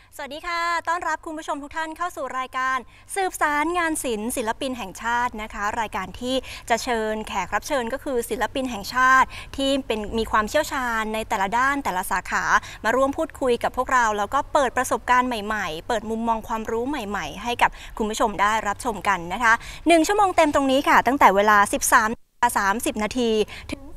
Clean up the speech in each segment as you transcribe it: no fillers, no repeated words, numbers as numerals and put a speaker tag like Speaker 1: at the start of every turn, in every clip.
Speaker 1: สวัสดีค่ะต้อนรับคุณผู้ชมทุกท่านเข้าสู่รายการสืบสารงานศิลป์ศิลปินแห่งชาตินะคะรายการที่จะเชิญแขกรับเชิญก็คือศิลปินแห่งชาติที่มีความเชี่ยวชาญในแต่ละด้านแต่ละสาขามาร่วมพูดคุยกับพวกเราแล้วก็เปิดประสบการณ์ใหม่ๆเปิดมุมมองความรู้ใหม่ๆให้กับคุณผู้ชมได้รับชมกันนะคะ1 ชั่วโมงเต็มตรงนี้ค่ะตั้งแต่เวลา 13:30 นาทีถึง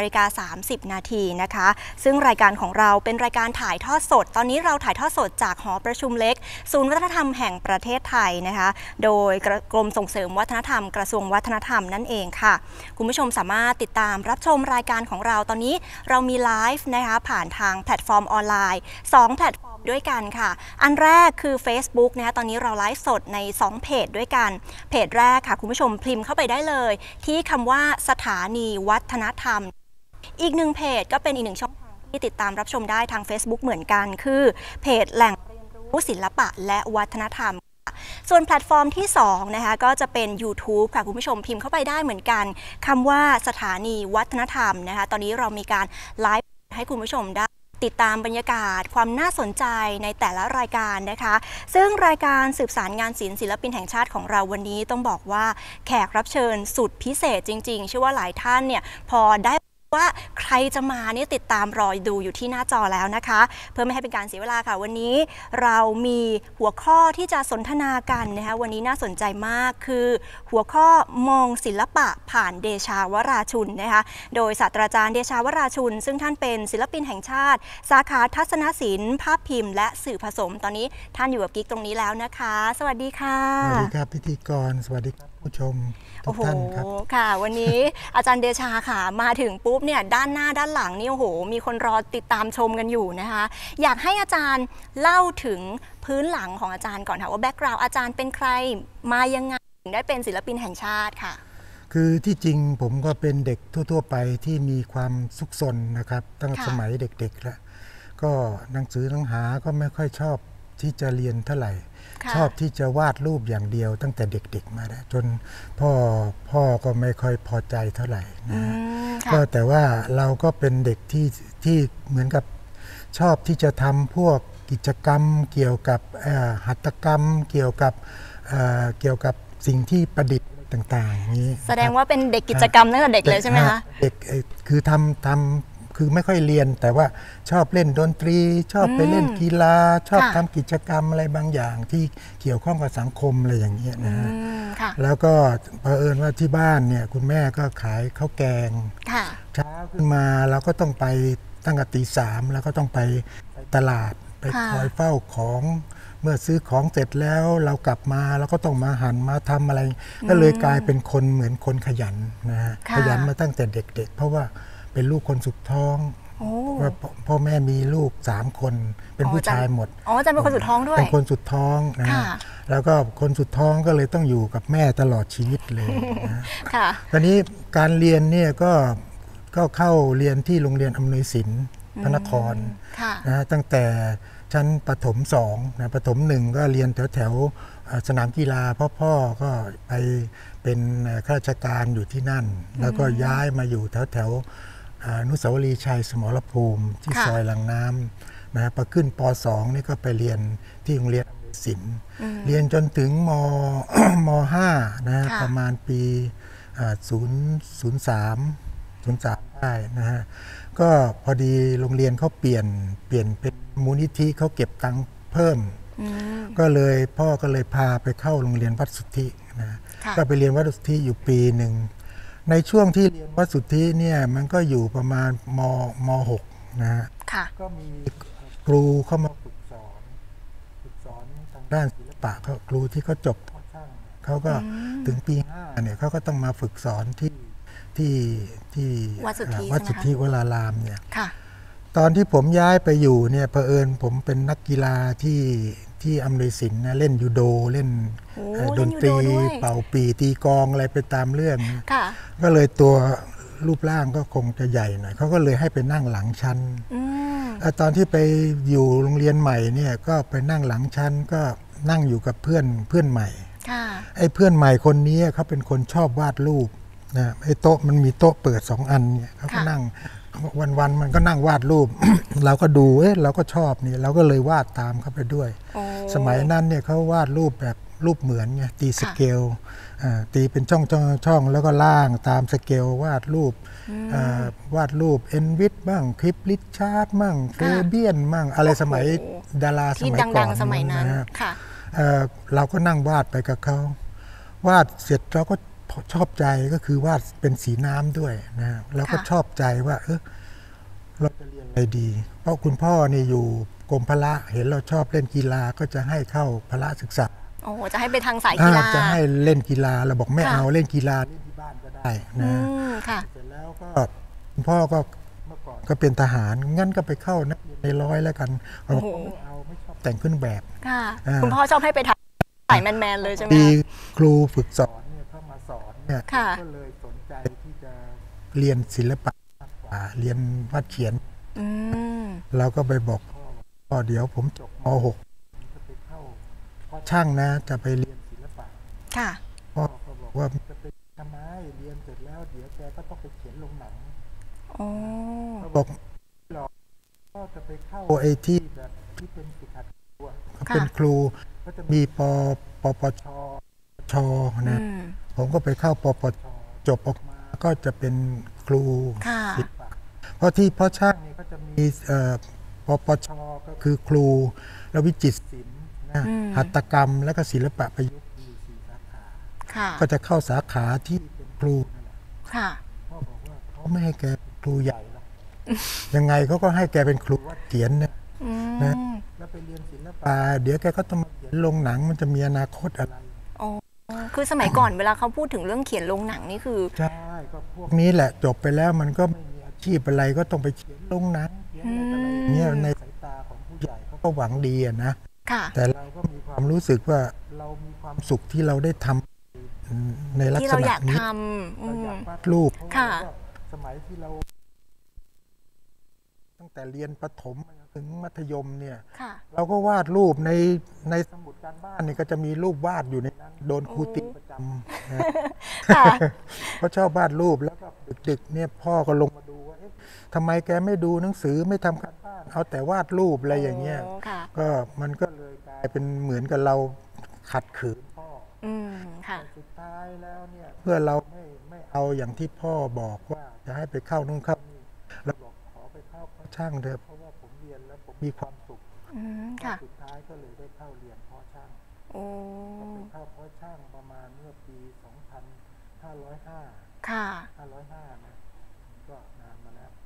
Speaker 1: 14:30 นาทีนะคะซึ่งรายการของเราเป็นรายการถ่ายทอดสดตอนนี้เราถ่ายทอดสดจากหอประชุมเล็กศูนย์วัฒนธรรมแห่งประเทศไทยนะคะโดยกรมส่งเสริมวัฒนธรรมกระทรวงวัฒนธรรมนั่นเองค่ะคุณผู้ชมสามารถติดตามรับชมรายการของเราตอนนี้เรามีไลฟ์นะคะผ่านทางแพลตฟอร์มออนไลน์2แพลตฟอร์มด้วยกันค่ะอันแรกคือ Facebook นะคะตอนนี้เราไลฟ์สดใน2เพจด้วยกันเพจแรกค่ะคุณผู้ชมพิมพ์เข้าไปได้เลยที่คำว่าสถานีวัฒนธรรมอีก1เพจก็เป็นอีก1ช่องทางที่ติดตามรับชมได้ทาง Facebook เหมือนกันคือเพจแหล่งเรียนรู้ศิลปะและวัฒนธรรมส่วนแพลตฟอร์มที่2นะคะก็จะเป็น YouTube ค่ะคุณผู้ชมพิมพ์เข้าไปได้เหมือนกันคำว่าสถานีวัฒนธรรมนะคะตอนนี้เรามีการไลฟ์ให้คุณผู้ชมได้ติดตามบรรยากาศความน่าสนใจในแต่ละรายการนะคะซึ่งรายการสืบสารงานศิลป์ศิลปินแห่งชาติของเราวันนี้ต้องบอกว่าแขกรับเชิญสุดพิเศษจริงๆเชื่อว่าหลายท่านเนี่ยพอได้ว่าใครจะมาเนี่ยติดตามรอดูอยู่ที่หน้าจอแล้วนะคะเพื่อไม่ให้เป็นการเสียเวลาค่ะวันนี้เรามีหัวข้อที่จะสนทนากันนะคะวันนี้น่าสนใจมากคือหัวข้อมองศิลปะผ่านเดชาวราชุนนะคะโดยศาสตราจารย์เดชาวราชุนซึ่งท่านเป็นศิลปินแห่งชาติสาขาทัศนศิลป์ภาพพิมพ์และสื่อผสมตอนนี้ท่านอยู่กับกิ๊กตรงนี้แล้วนะคะสวัสดีค่ะ
Speaker 2: สวัสดีครับพิธีกรสวัสดีครับผู้ชมทุกท่านครับ
Speaker 1: ค่ะวันนี้ อาจารย์เดชาค่ะมาถึงปุ๊บเนี่ยด้านหน้าด้านหลังนี่โอ้โหมีคนรอติดตามชมกันอยู่นะคะอยากให้อาจารย์เล่าถึงพื้นหลังของอาจารย์ก่อนค่ะว่าแบ็กกราวด์อาจารย์เป็นใครมายังไงถึงได้เป็นศิลปินแห่งชาติค่ะ
Speaker 2: คือที่จริงผมก็เป็นเด็กทั่วๆไปที่มีความซุกซนนะครับตั้งสมัยเด็กๆแล้วก็หนังสือหนังหาก็ไม่ค่อยชอบที่จะเรียนเท่าไหร่ชอบที่จะวาดรูปอย่างเดียวตั้งแต่เด็กๆมาแล้วจนพ่อก็ไม่ค่อยพอใจเท่าไหร่นะก็แต่ว่าเราก็เป็นเด็กที่เหมือนกับชอบที่จะทำพวกกิจกรรมเกี่ยวกับหัตถกรรมเกี่ยวกับสิ่งที่ประดิษฐ์ต่างๆนี้
Speaker 1: แสดงว่าเป็นเด็กกิจกรรมตั้งแต่เด็กเลยใช่ไหมคะ
Speaker 2: เด็กคือทำคือไม่ค่อยเรียนแต่ว่าชอบเล่นดนตรีชอบไปเล่นกีฬาชอบทำกิจกรรมอะไรบางอย่างที่เกี่ยวข้องกับสังคมอะไรอย่างเงี้ยนะฮะแล้วก็เผอิญว่าที่บ้านเนี่ยคุณแม่ก็ขายข้าวแกงเช้าขึ้นมาเราก็ต้องไปตั้งแต่ตี 3แล้วก็ต้องไปตลาดไปคอยเฝ้าของเมื่อซื้อของเสร็จแล้วเรากลับมาเราก็ต้องมาหั่นมาทำอะไรก็เลยกลายเป็นคนเหมือนคนขยันนะฮะขยันมาตั้งแต่เด็กๆเพราะว่าเป็นลูกคนสุดท้องว่าพ่อแม่มีลูก3 คนเป็นผู้ชายหมด
Speaker 1: อาจารย์เป็นคนสุดท้องด้วย
Speaker 2: เป็นคนสุดท้องนะแล้วก็คนสุดท้องก็เลยต้องอยู่กับแม่ตลอดชีวิตเลยนะตอนนี้การเรียนเนี่ยก็เข้าเรียนที่โรงเรียนอำนวยศิลป์พระนครนะตั้งแต่ชั้นประถม2นะประถม1ก็เรียนแถวสนามกีฬาพ่อก็ไปเป็นข้าราชการอยู่ที่นั่นแล้วก็ย้ายมาอยู่แถวอนุสาวรีย์ชัยสมรภูมิที่ซอยลังน้ำนะพอขึ้นป .2 นี่ก็ไปเรียนที่โรงเรียนศิลป์เรียนจนถึงม .5 นะประมาณปี003ได้นะฮะก็พอดีโรงเรียนเขาเปลี่ยนเป็นมูลนิธิเขาเก็บตังค์เพิ่มก็เลยพ่อก็เลยพาไปเข้าโรงเรียนวัดสุทธินะก็ไปเรียนวัดสุทธิอยู่ปีหนึ่งในช่วงที่เรียนวัดสุทธิเนี่ยมันก็อยู่ประมาณม.6 นะฮะก็มีครูเข้ามาฝึกสอนทางด้านศิลปะครูที่เขาจบช่างเขาก็ถึงปี 5เนี่ยเขาก็ต้องมาฝึกสอนที่
Speaker 1: วัดสุทธิ
Speaker 2: วรารามเนี่ยตอนที่ผมย้ายไปอยู่เนี่ยเผอิญผมเป็นนักกีฬาที่อำนวยศิลป์นะเล่นยูโดเล่นดนตรีเป่าปีตีกลองอะไรไปตามเรื่องก็เลยตัวรูปร่างก็คงจะใหญ่หน่อยเขาก็เลยให้ไปนั่งหลังชั้นตอนที่ไปอยู่โรงเรียนใหม่เนี่ยก็ไปนั่งหลังชั้นก็นั่งอยู่กับเพื่อนใหม่ไอ้เพื่อนใหม่คนนี้เขาเป็นคนชอบวาดรูปนะไอ้โต๊ะมันมีโต๊ะเปิด2 อันเนี่ยเขาก็นั่งวันๆมันก็นั่งวาดรูป เราก็ดูเราก็ชอบนี่เราก็เลยวาดตามเข้าไปด้วย สมัยนั้นเนี่ยเขาวาดรูปแบบรูปเหมือนไงตีสเกลตีเป็นช่องแล้วก็ล่างตามสเกลวาดรูปเอ็นวิทบ้างคลิปริชาร์ดบ้างเฟเบียนบ้างอะไรสมัยดาราสมัยก่อน
Speaker 1: สมัยนั้นค่ะ
Speaker 2: เราก็นั่งวาดไปกับเขาวาดเสร็จเราก็ชอบใจก็คือวาดเป็นสีน้ำด้วยนะเราก็ชอบใจว่าเราจะเรียนอะไรดีเพราะคุณพ่อนี่อยู่กรมพละเห็นเราชอบเล่นกีฬาก็จะให้เข้าพละศึกษา
Speaker 1: โอ้จะให้ไปทางสายกีฬา
Speaker 2: จะให้เล่นกีฬาเราบอกไม่เอาเล่นกีฬาเล่นที่บ้านก็ได้นะเสร็จแล้วก็คุณพ่อก็เมื่อก่อนก็เป็นทหารงั้นก็ไปเข้านักเรียนในร้อยแล้วกันเราบอกไม่ชอบแต่งเครื่องแบบ
Speaker 1: คุณพ่อชอบให้ไปทำสายแมนเลยใช่ไหม
Speaker 2: มีครูฝึกสอนเนี่ยเข้ามาสอนเนี่ยก็เลยสนใจที่จะเรียนศิลปะมากกว่าเรียนวาดเขียนเราก็ไปบอกพ่อเดี๋ยวผมจบม.6 จะไปเข้าช่างนะจะไปเรียนศิลปะพ่อก็บอกว่าจะไปทำไมเรียนเสร็จแล้วเดี๋ยวแกก็ต้องไปเขียนลงหนังบอกก็จะไปเข้าไอ้ที่แบบที่เป็นฝึกหัดครูเป็นครูก็จะมีปปชนะผมก็ไปเข้าปปชจบออกมาก็จะเป็นครูศิลปะเพราะช่างนี่ก็จะมีปปชก็คือครูแล้ววิจิตรศิลป์นะหัตถกรรมแล้วก็ศิลปะประยุกต์มี4 สาขาก็จะเข้าสาขาที่เป็นครูนั่นแหละพ่อบอกว่าเขาไม่ให้แกเป็นครูใหญ่หรอกยังไงเขาก็ให้แกเป็นครูวาดเขียนนะแล้วไปเรียนศิลปะเดี๋ยวแกก็ต้องมาเขียนลงหนังมันจะมีอนาคตอะไร
Speaker 1: คือสมัยก่อนเวลาเขาพูดถึงเรื่องเขียนลงหนังนี่คือ
Speaker 2: ใช่ก็พวกนี้แหละจบไปแล้วมันก็ไม่มีอาชีพอะไรก็ต้องไปเขียนลงหนังเขียนอะไรเนี่ยในสายตาของผู้ใหญ่เขาก็หวังดีนะแต่เราก็มีความรู้สึกว่าเรามีความสุขที่เราได้ทำในลักษณะนี้เราอยากวาดรูปสมัยที่เราตั้งแต่เรียนประถมถึงมัธยมเนี่ยเราก็วาดรูปในสมุดการบ้านนี่ก็จะมีรูปวาดอยู่ในนั้นโดนครูตีประจำเขาชอบวาดรูปแล้วก็ดึกๆเนี่ยพ่อก็ลงมาดูว่าทำไมแกไม่ดูหนังสือไม่ทำการบ้านเอาแต่วาดรูปอะไรอย่างเงี้ยก็มันก็เลยกลายเป็นเหมือนกับเราขัดขืนพ่อสุดท้ายแล้วเนี่ยเพื่อเราไม่เอาอย่างที่พ่อบอกว่าจะให้ไปเข้านู่นเข้านี่เราบอกขอไปเข้าช่างเถอะเพราะว่าผมเรียนแล้วผมมีความสุขสุดท้ายก็เลยได้เข้าเรียนพ่อช่างไปเข้าพ่อช่างประมาณเมื่อปี2505 505นะก็นานมาแล้ว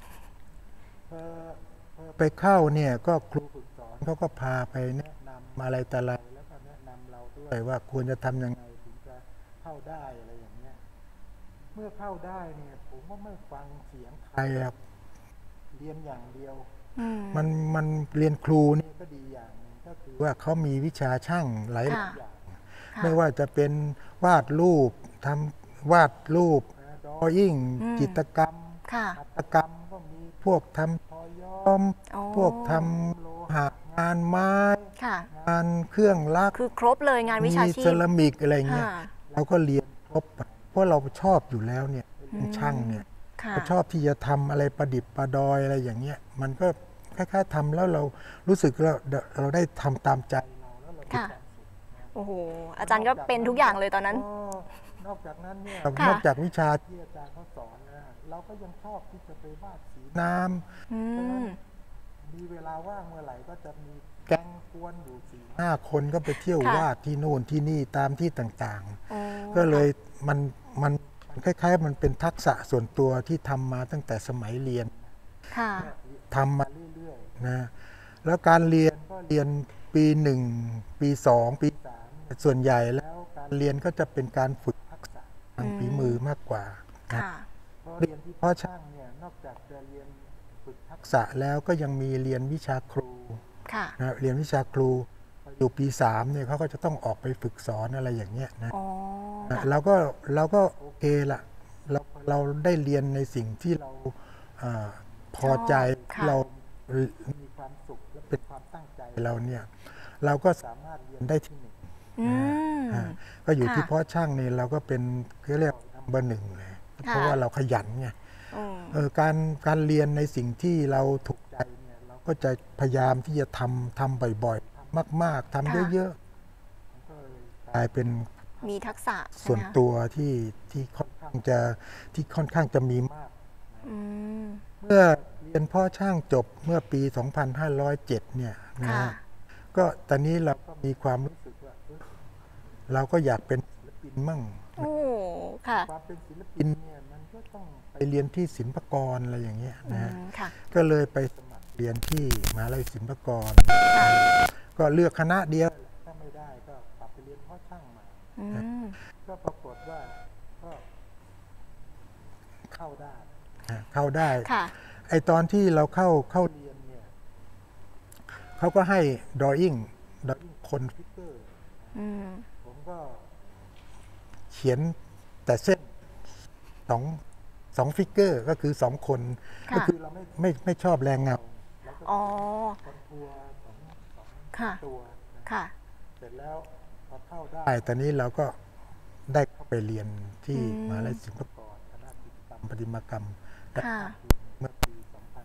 Speaker 2: ไปเข้าเนี่ยก็ครูฝึกสอนเขาก็พาไปแนะนำอะไรแต่อะไรแล้วก็แนะนำเราด้วยว่าควรจะทำยังไงถึงจะเข้าได้อะไรอย่างเงี้ยเมื่อเข้าได้เนี่ยผมก็ไม่ฟังเสียงใครครับเรียนอย่างเดียวมันเรียนครูนี่ก็ดีอย่างนึงก็คือว่าเขามีวิชาช่างหลายอย่างไม่ว่าจะเป็นวาดรูปทำวาดรูปดรอยิ่งจิตรกรรมหัตถกรรมก็มีพวกทำทอย้อมพวกทำโลหะงานไม้งานเครื่องลัก
Speaker 1: คือครบเลยงานวิชาชีพ
Speaker 2: มีเซรามิกอะไรเงี้ยเราก็เรียนครบเพราะเราชอบอยู่แล้วเนี่ยเป็นช่างเนี่ยก็ชอบที่จะทำอะไรประดิษฐ์ประดอยอะไรอย่างเงี้ยมันก็คล้ายๆทำแล้วเรารู้สึกเราได้ทำตามใจเราแล้วเรามีความสุข
Speaker 1: โอ้โหอาจารย์ก็เป็นทุกอย่างเลยตอนนั้น
Speaker 2: นอกจากนั้นเนี่ยนอกจากวิชาที่อาจารย์เขาสอนนะเราก็ยังชอบที่จะไปวาดสีน้ำมีเวลาว่างเมื่อไหร่ก็จะมีแก๊งกวนอยู่4-5 คนก็ไปเที่ยววาดที่โน่นที่นี่ตามที่ต่างๆก็เลยมันคล้ายๆมันเป็นทักษะส่วนตัวที่ทำมาตั้งแต่สมัยเรียนทำมาเรื่อยๆนะแล้วการเรียนก็เรียนปี 1 ปี 2 ปี 3ส่วนใหญ่แล้วการเรียนก็จะเป็นการฝึกทักษะทางฝีมือมากกว่าเพราะเรียนที่พ่อช่างเนี่ยนอกจากจะเรียนฝึกทักษะแล้วก็ยังมีเรียนวิชาครูนะเรียนวิชาครูอยู่ปี 3เนี่ยเขาก็จะต้องออกไปฝึกสอนอะไรอย่างเงี้ยนะเราก็โอเคละเราได้เรียนในสิ่งที่เราพอใจเรามีความสุขและเป็นความตั้งใจเราเนี่ยเราก็สามารถเรียนได้ที่1ก็อยู่ที่พ่อช่างนี่เราก็เป็นเรียกนัมเบอร์ 1เลยเพราะว่าเราขยันไงการเรียนในสิ่งที่เราถูกใจเนี่ยเราก็จะพยายามที่จะทำบ่อยๆทำมากๆทำเยอะๆมันก็เลยกลายเป็น
Speaker 1: มีทักษะใช่
Speaker 2: ส่วน
Speaker 1: ไหมคะ
Speaker 2: ตัวที่ค่อนข้างจะมีมาก
Speaker 1: อืม
Speaker 2: เมื่อเรียนพ่อช่างจบเมื่อปี 2507 เนี่ยนะ
Speaker 1: ค่ะ
Speaker 2: ฮะก็ตอนนี้เราก็มีความรู้สึกว่าเราก็อยากเป็นศิลปินมั่ง
Speaker 1: โอ้ค่ะ
Speaker 2: ความเป็นศิลปินเนี่ยมันก็ต้องไปเรียนที่ศิลปากรอะไรอย่างเงี้ย
Speaker 1: อื
Speaker 2: นะฮะ
Speaker 1: มค่ะ
Speaker 2: ก็เลยไปสมัครเรียนที่มหาลัยศิลปากร
Speaker 1: ค่ะ
Speaker 2: ก็เลือกคณะเดียวถ้าไม่ได้ก็กลับไปเรียนพ่อช่างมา
Speaker 1: อืม
Speaker 2: ก็ปรากฏว่าก็เข้าได้
Speaker 1: ค่ะ
Speaker 2: ไอตอนที่เราเข้าเรียนเนี่ยเขาก็ให้ drawing คนฟิกเกอร์
Speaker 1: อืม
Speaker 2: ผมก็เขียนแต่เส้นสองฟิกเกอร์ก็คือ2 คน
Speaker 1: ค่ะ
Speaker 2: ก็คือเราไม่ชอบแรงเงาแล้วก็
Speaker 1: อ๋อ
Speaker 2: คอนทัวร์สอง
Speaker 1: ค่ะ
Speaker 2: ตัวนะ
Speaker 1: ค่ะ
Speaker 2: เสร็จแล้วพอเข้าได้ตอนนี้เราก็ได้เข้าไปเรียนที่
Speaker 1: อืม
Speaker 2: มหาลัยศิลปากรคณะจิตรกรรมประติมากรรมและ
Speaker 1: ค่ะ
Speaker 2: เมื่อปี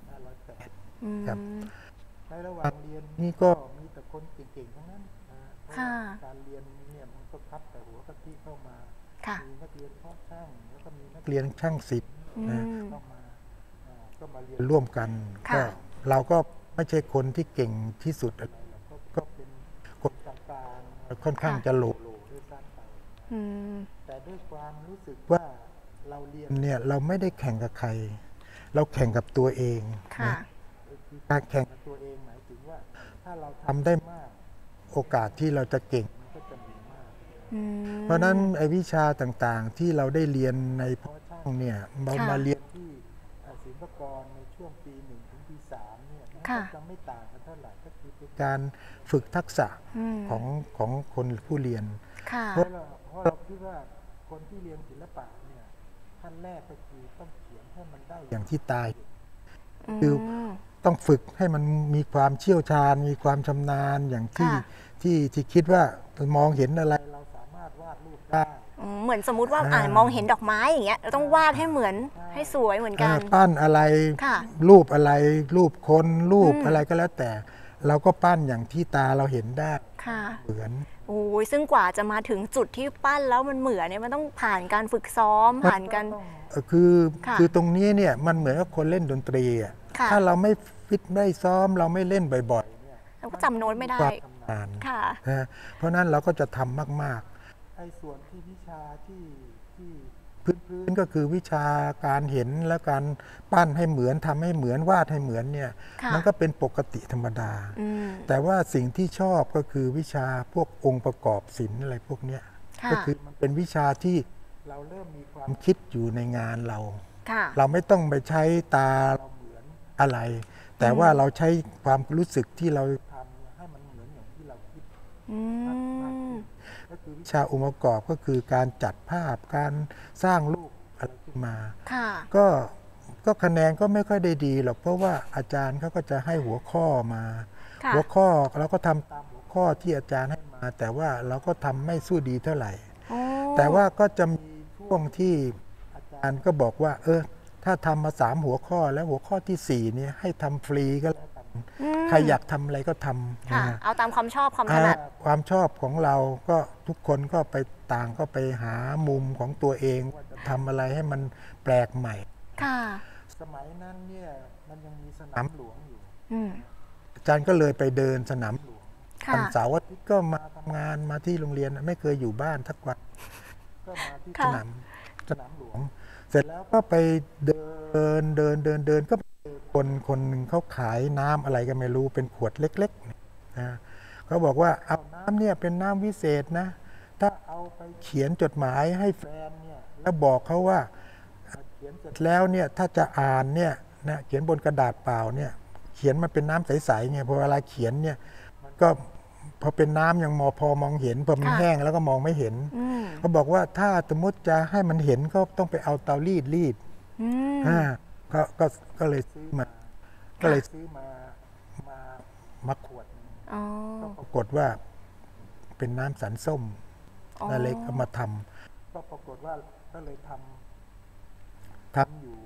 Speaker 2: 2508
Speaker 1: อืม
Speaker 2: ครับ ในระหว่างเรียนนี่ก็มีแต่คนเก่งๆทั้งนั้นนะเพราะ
Speaker 1: ค่ะ
Speaker 2: ว่าการเรียนเนี่ยมันก็คัดแต่หัวกะทิเข้ามา
Speaker 1: ค่ะ
Speaker 2: มีนักเรียนพ่อช่างแล้วก็มีนักเรียนช่างศิลป์นะ
Speaker 1: อืม
Speaker 2: เข้ามาก็มาเรียนร่วมกัน
Speaker 1: ค่ะ
Speaker 2: ก็เราก็ไม่ใช่คนที่เก่งที่สุดอะไรเราก็เป็นคนกลางๆค่อนข้างจะโหลด้วยซ้ำไป
Speaker 1: อืม
Speaker 2: แต่ด้วยความรู้สึกว่าเราเรียนเนี่ยเราไม่ได้แข่งกับใคร เราแข่งกับตัวเอง
Speaker 1: ค่ะ
Speaker 2: นะการแข่งกับตัวเองหมายถึงว่าถ้าเราทำได้มากโอกาสที่เราจะเก่งมันก็จะมีมาก
Speaker 1: อืม
Speaker 2: เพราะฉะนั้นไอ้วิชาต่างๆที่เราได้เรียนในพ่อช่างเนี่ยเรา
Speaker 1: ค่ะ
Speaker 2: มาเรียนที่ศิลปากรในช่วงปี 1 ถึงปี 3เนี่ยมัน
Speaker 1: ค่ะ
Speaker 2: ก็จะไม่ต่างกันเท่าไหร่ก็คือเป็นการฝึกทักษะ
Speaker 1: อืม
Speaker 2: ของคนผู้เรียน
Speaker 1: ค่ะ
Speaker 2: เพราะเราคิดว่าคนที่เรียนศิลปะเนี่ยขั้นแรกก็คือต้องเขียนให้มันได้อย่างที่ตาย คือ
Speaker 1: ม
Speaker 2: ต้องฝึกให้มันมีความเชี่ยวชาญ มีความชำนาญอย่างที่
Speaker 1: ค่ะ
Speaker 2: ที่คิดว่ามองเห็นอะไรเราสามารถวาดรูปได้
Speaker 1: เหมือนสมมุติว่าามองเห็นดอกไม้อย่างเงี้ยเราต้องวาดให้เหมือนให้สวยเหมือนกัน
Speaker 2: ปั้นอะไร
Speaker 1: ค่ะ
Speaker 2: รูปอะไรรูปคนรูป
Speaker 1: อืม
Speaker 2: อะไรก็แล้วแต่ เราก็ปั้นอย่างที่ตาเราเห็นได้
Speaker 1: ค่ะ
Speaker 2: เหมือน
Speaker 1: โอ้ยซึ่งกว่าจะมาถึงจุดที่ปั้นแล้วมันเหมือนเนี่ยมันต้องผ่านการฝึกซ้อมผ่านการ
Speaker 2: คือ
Speaker 1: ค่ะ
Speaker 2: คือตรงนี้เนี่ยมันเหมือนกับคนเล่นดนตรีอะ
Speaker 1: ค่ะ
Speaker 2: ถ้าเราไม่ฟิตไม่ซ้อมเราไม่เล่นบ่อยๆเนี่ย
Speaker 1: เราก็จำโน้ตไม่ได้
Speaker 2: ความชำนาญ
Speaker 1: ค่ะ
Speaker 2: นะเพราะนั้นเราก็จะทำมากๆไอ้ส่วนที่วิชาที่พื้นก็คือวิชาการเห็นและการปั้นให้เหมือนทำให้เหมือนวาดให้เหมือนเนี่ย
Speaker 1: ค่ะ
Speaker 2: มันก็เป็นปกติธรรมดา
Speaker 1: อืม
Speaker 2: แต่ว่าสิ่งที่ชอบก็คือวิชาพวกองค์ประกอบศิลป์อะไรพวกเนี้ย
Speaker 1: ค่ะ
Speaker 2: ก็คือมันเป็นวิชาที่เราเริ่มมีความคิดอยู่ในงานเรา
Speaker 1: ค่ะ
Speaker 2: เราไม่ต้องไปใช้ตาเราเหมือนอะไร แต่ว่าเราใช้ความรู้สึกที่เราทำให้มันเหมือนอย่างที่เราคิด
Speaker 1: อืม
Speaker 2: ก็คือวิชาองค์ประกอบก็คือการจัดภาพการสร้างรูปอะไรขึ้นมา
Speaker 1: ค่ะ
Speaker 2: ก็คะแนนก็ไม่ค่อยได้ดีหรอกเพราะว่าอาจารย์เขาก็จะให้หัวข้อมา
Speaker 1: ค่ะ
Speaker 2: หัวข้อเราก็ทำตามหัวข้อที่อาจารย์ให้มา แต่ว่าเราก็ทำไม่สู้ดีเท่าไหร่
Speaker 1: โอ้
Speaker 2: แต่ว่าก็จะมีช่วงที่อาจารย์ก็บอกว่า ถ้าทำมา3 หัวข้อแล้วหัวข้อที่4เนี่ยให้ทำฟรีก็แล้วกัน
Speaker 1: อืม
Speaker 2: ใครอยากทำอะไรก็ทำ
Speaker 1: ค่ะ
Speaker 2: นะฮะ
Speaker 1: เอาตามความชอบความถนัด
Speaker 2: ความชอบของเราก็ทุกคนก็ไปต่างก็ไปหามุมของตัวเองว่าจะทำอะไรให้มันแปลกใหม่
Speaker 1: ค่ะ
Speaker 2: สมัยนั้นเนี่ยมันยังมีสนามหลวงอยู่
Speaker 1: อืม
Speaker 2: อาจารย์ก็เลยไปเดินสนามหลวง
Speaker 1: ค่ะ
Speaker 2: วันเสาร์อาทิตย์ก็มาทำงานมาที่โรงเรียนไม่เคยอยู่บ้านทักวันก็มาที่สนามหลวง เสร็จแล้วก็ไปเดินก็ไปเจอคนหนึ่งเขาขายน้ำอะไรก็ไม่รู้เป็นขวดเล็กๆเนี่ยนะเขาบอกว่าเอาน้ำเนี่ยเป็นน้ำวิเศษนะ ถ้าเอาไปเขียนจดหมายให้แฟนเนี่ยแล้วบอกเขาว่าเขียนเสร็จแล้วเนี่ยถ้าจะอ่านเนี่ยนะเขียนบนกระดาษเปล่าเนี่ยเขียนมาเป็นน้ำใสๆไงพอเวลาเขียนเนี่ยมันก็พอเป็นน้ำยังพอมองเห็นพอมัน
Speaker 1: ค่ะ
Speaker 2: แห้งแล้วก็มองไม่เห็น
Speaker 1: อืม
Speaker 2: เขาบอกว่าถ้าสมมติจะให้มันเห็นก็ต้องไปเอาเตารีด
Speaker 1: อืม
Speaker 2: ก็เลยซื้อมา ก็เลยซื้อมาขวดหนึ่ง
Speaker 1: อ๋อ
Speaker 2: ก็ปรากฏว่าเป็นน้ำสันส้ม
Speaker 1: อ๋อ
Speaker 2: นั่นเลยก็มาทำก็ปรากฏว่าก็เลยทำอยู่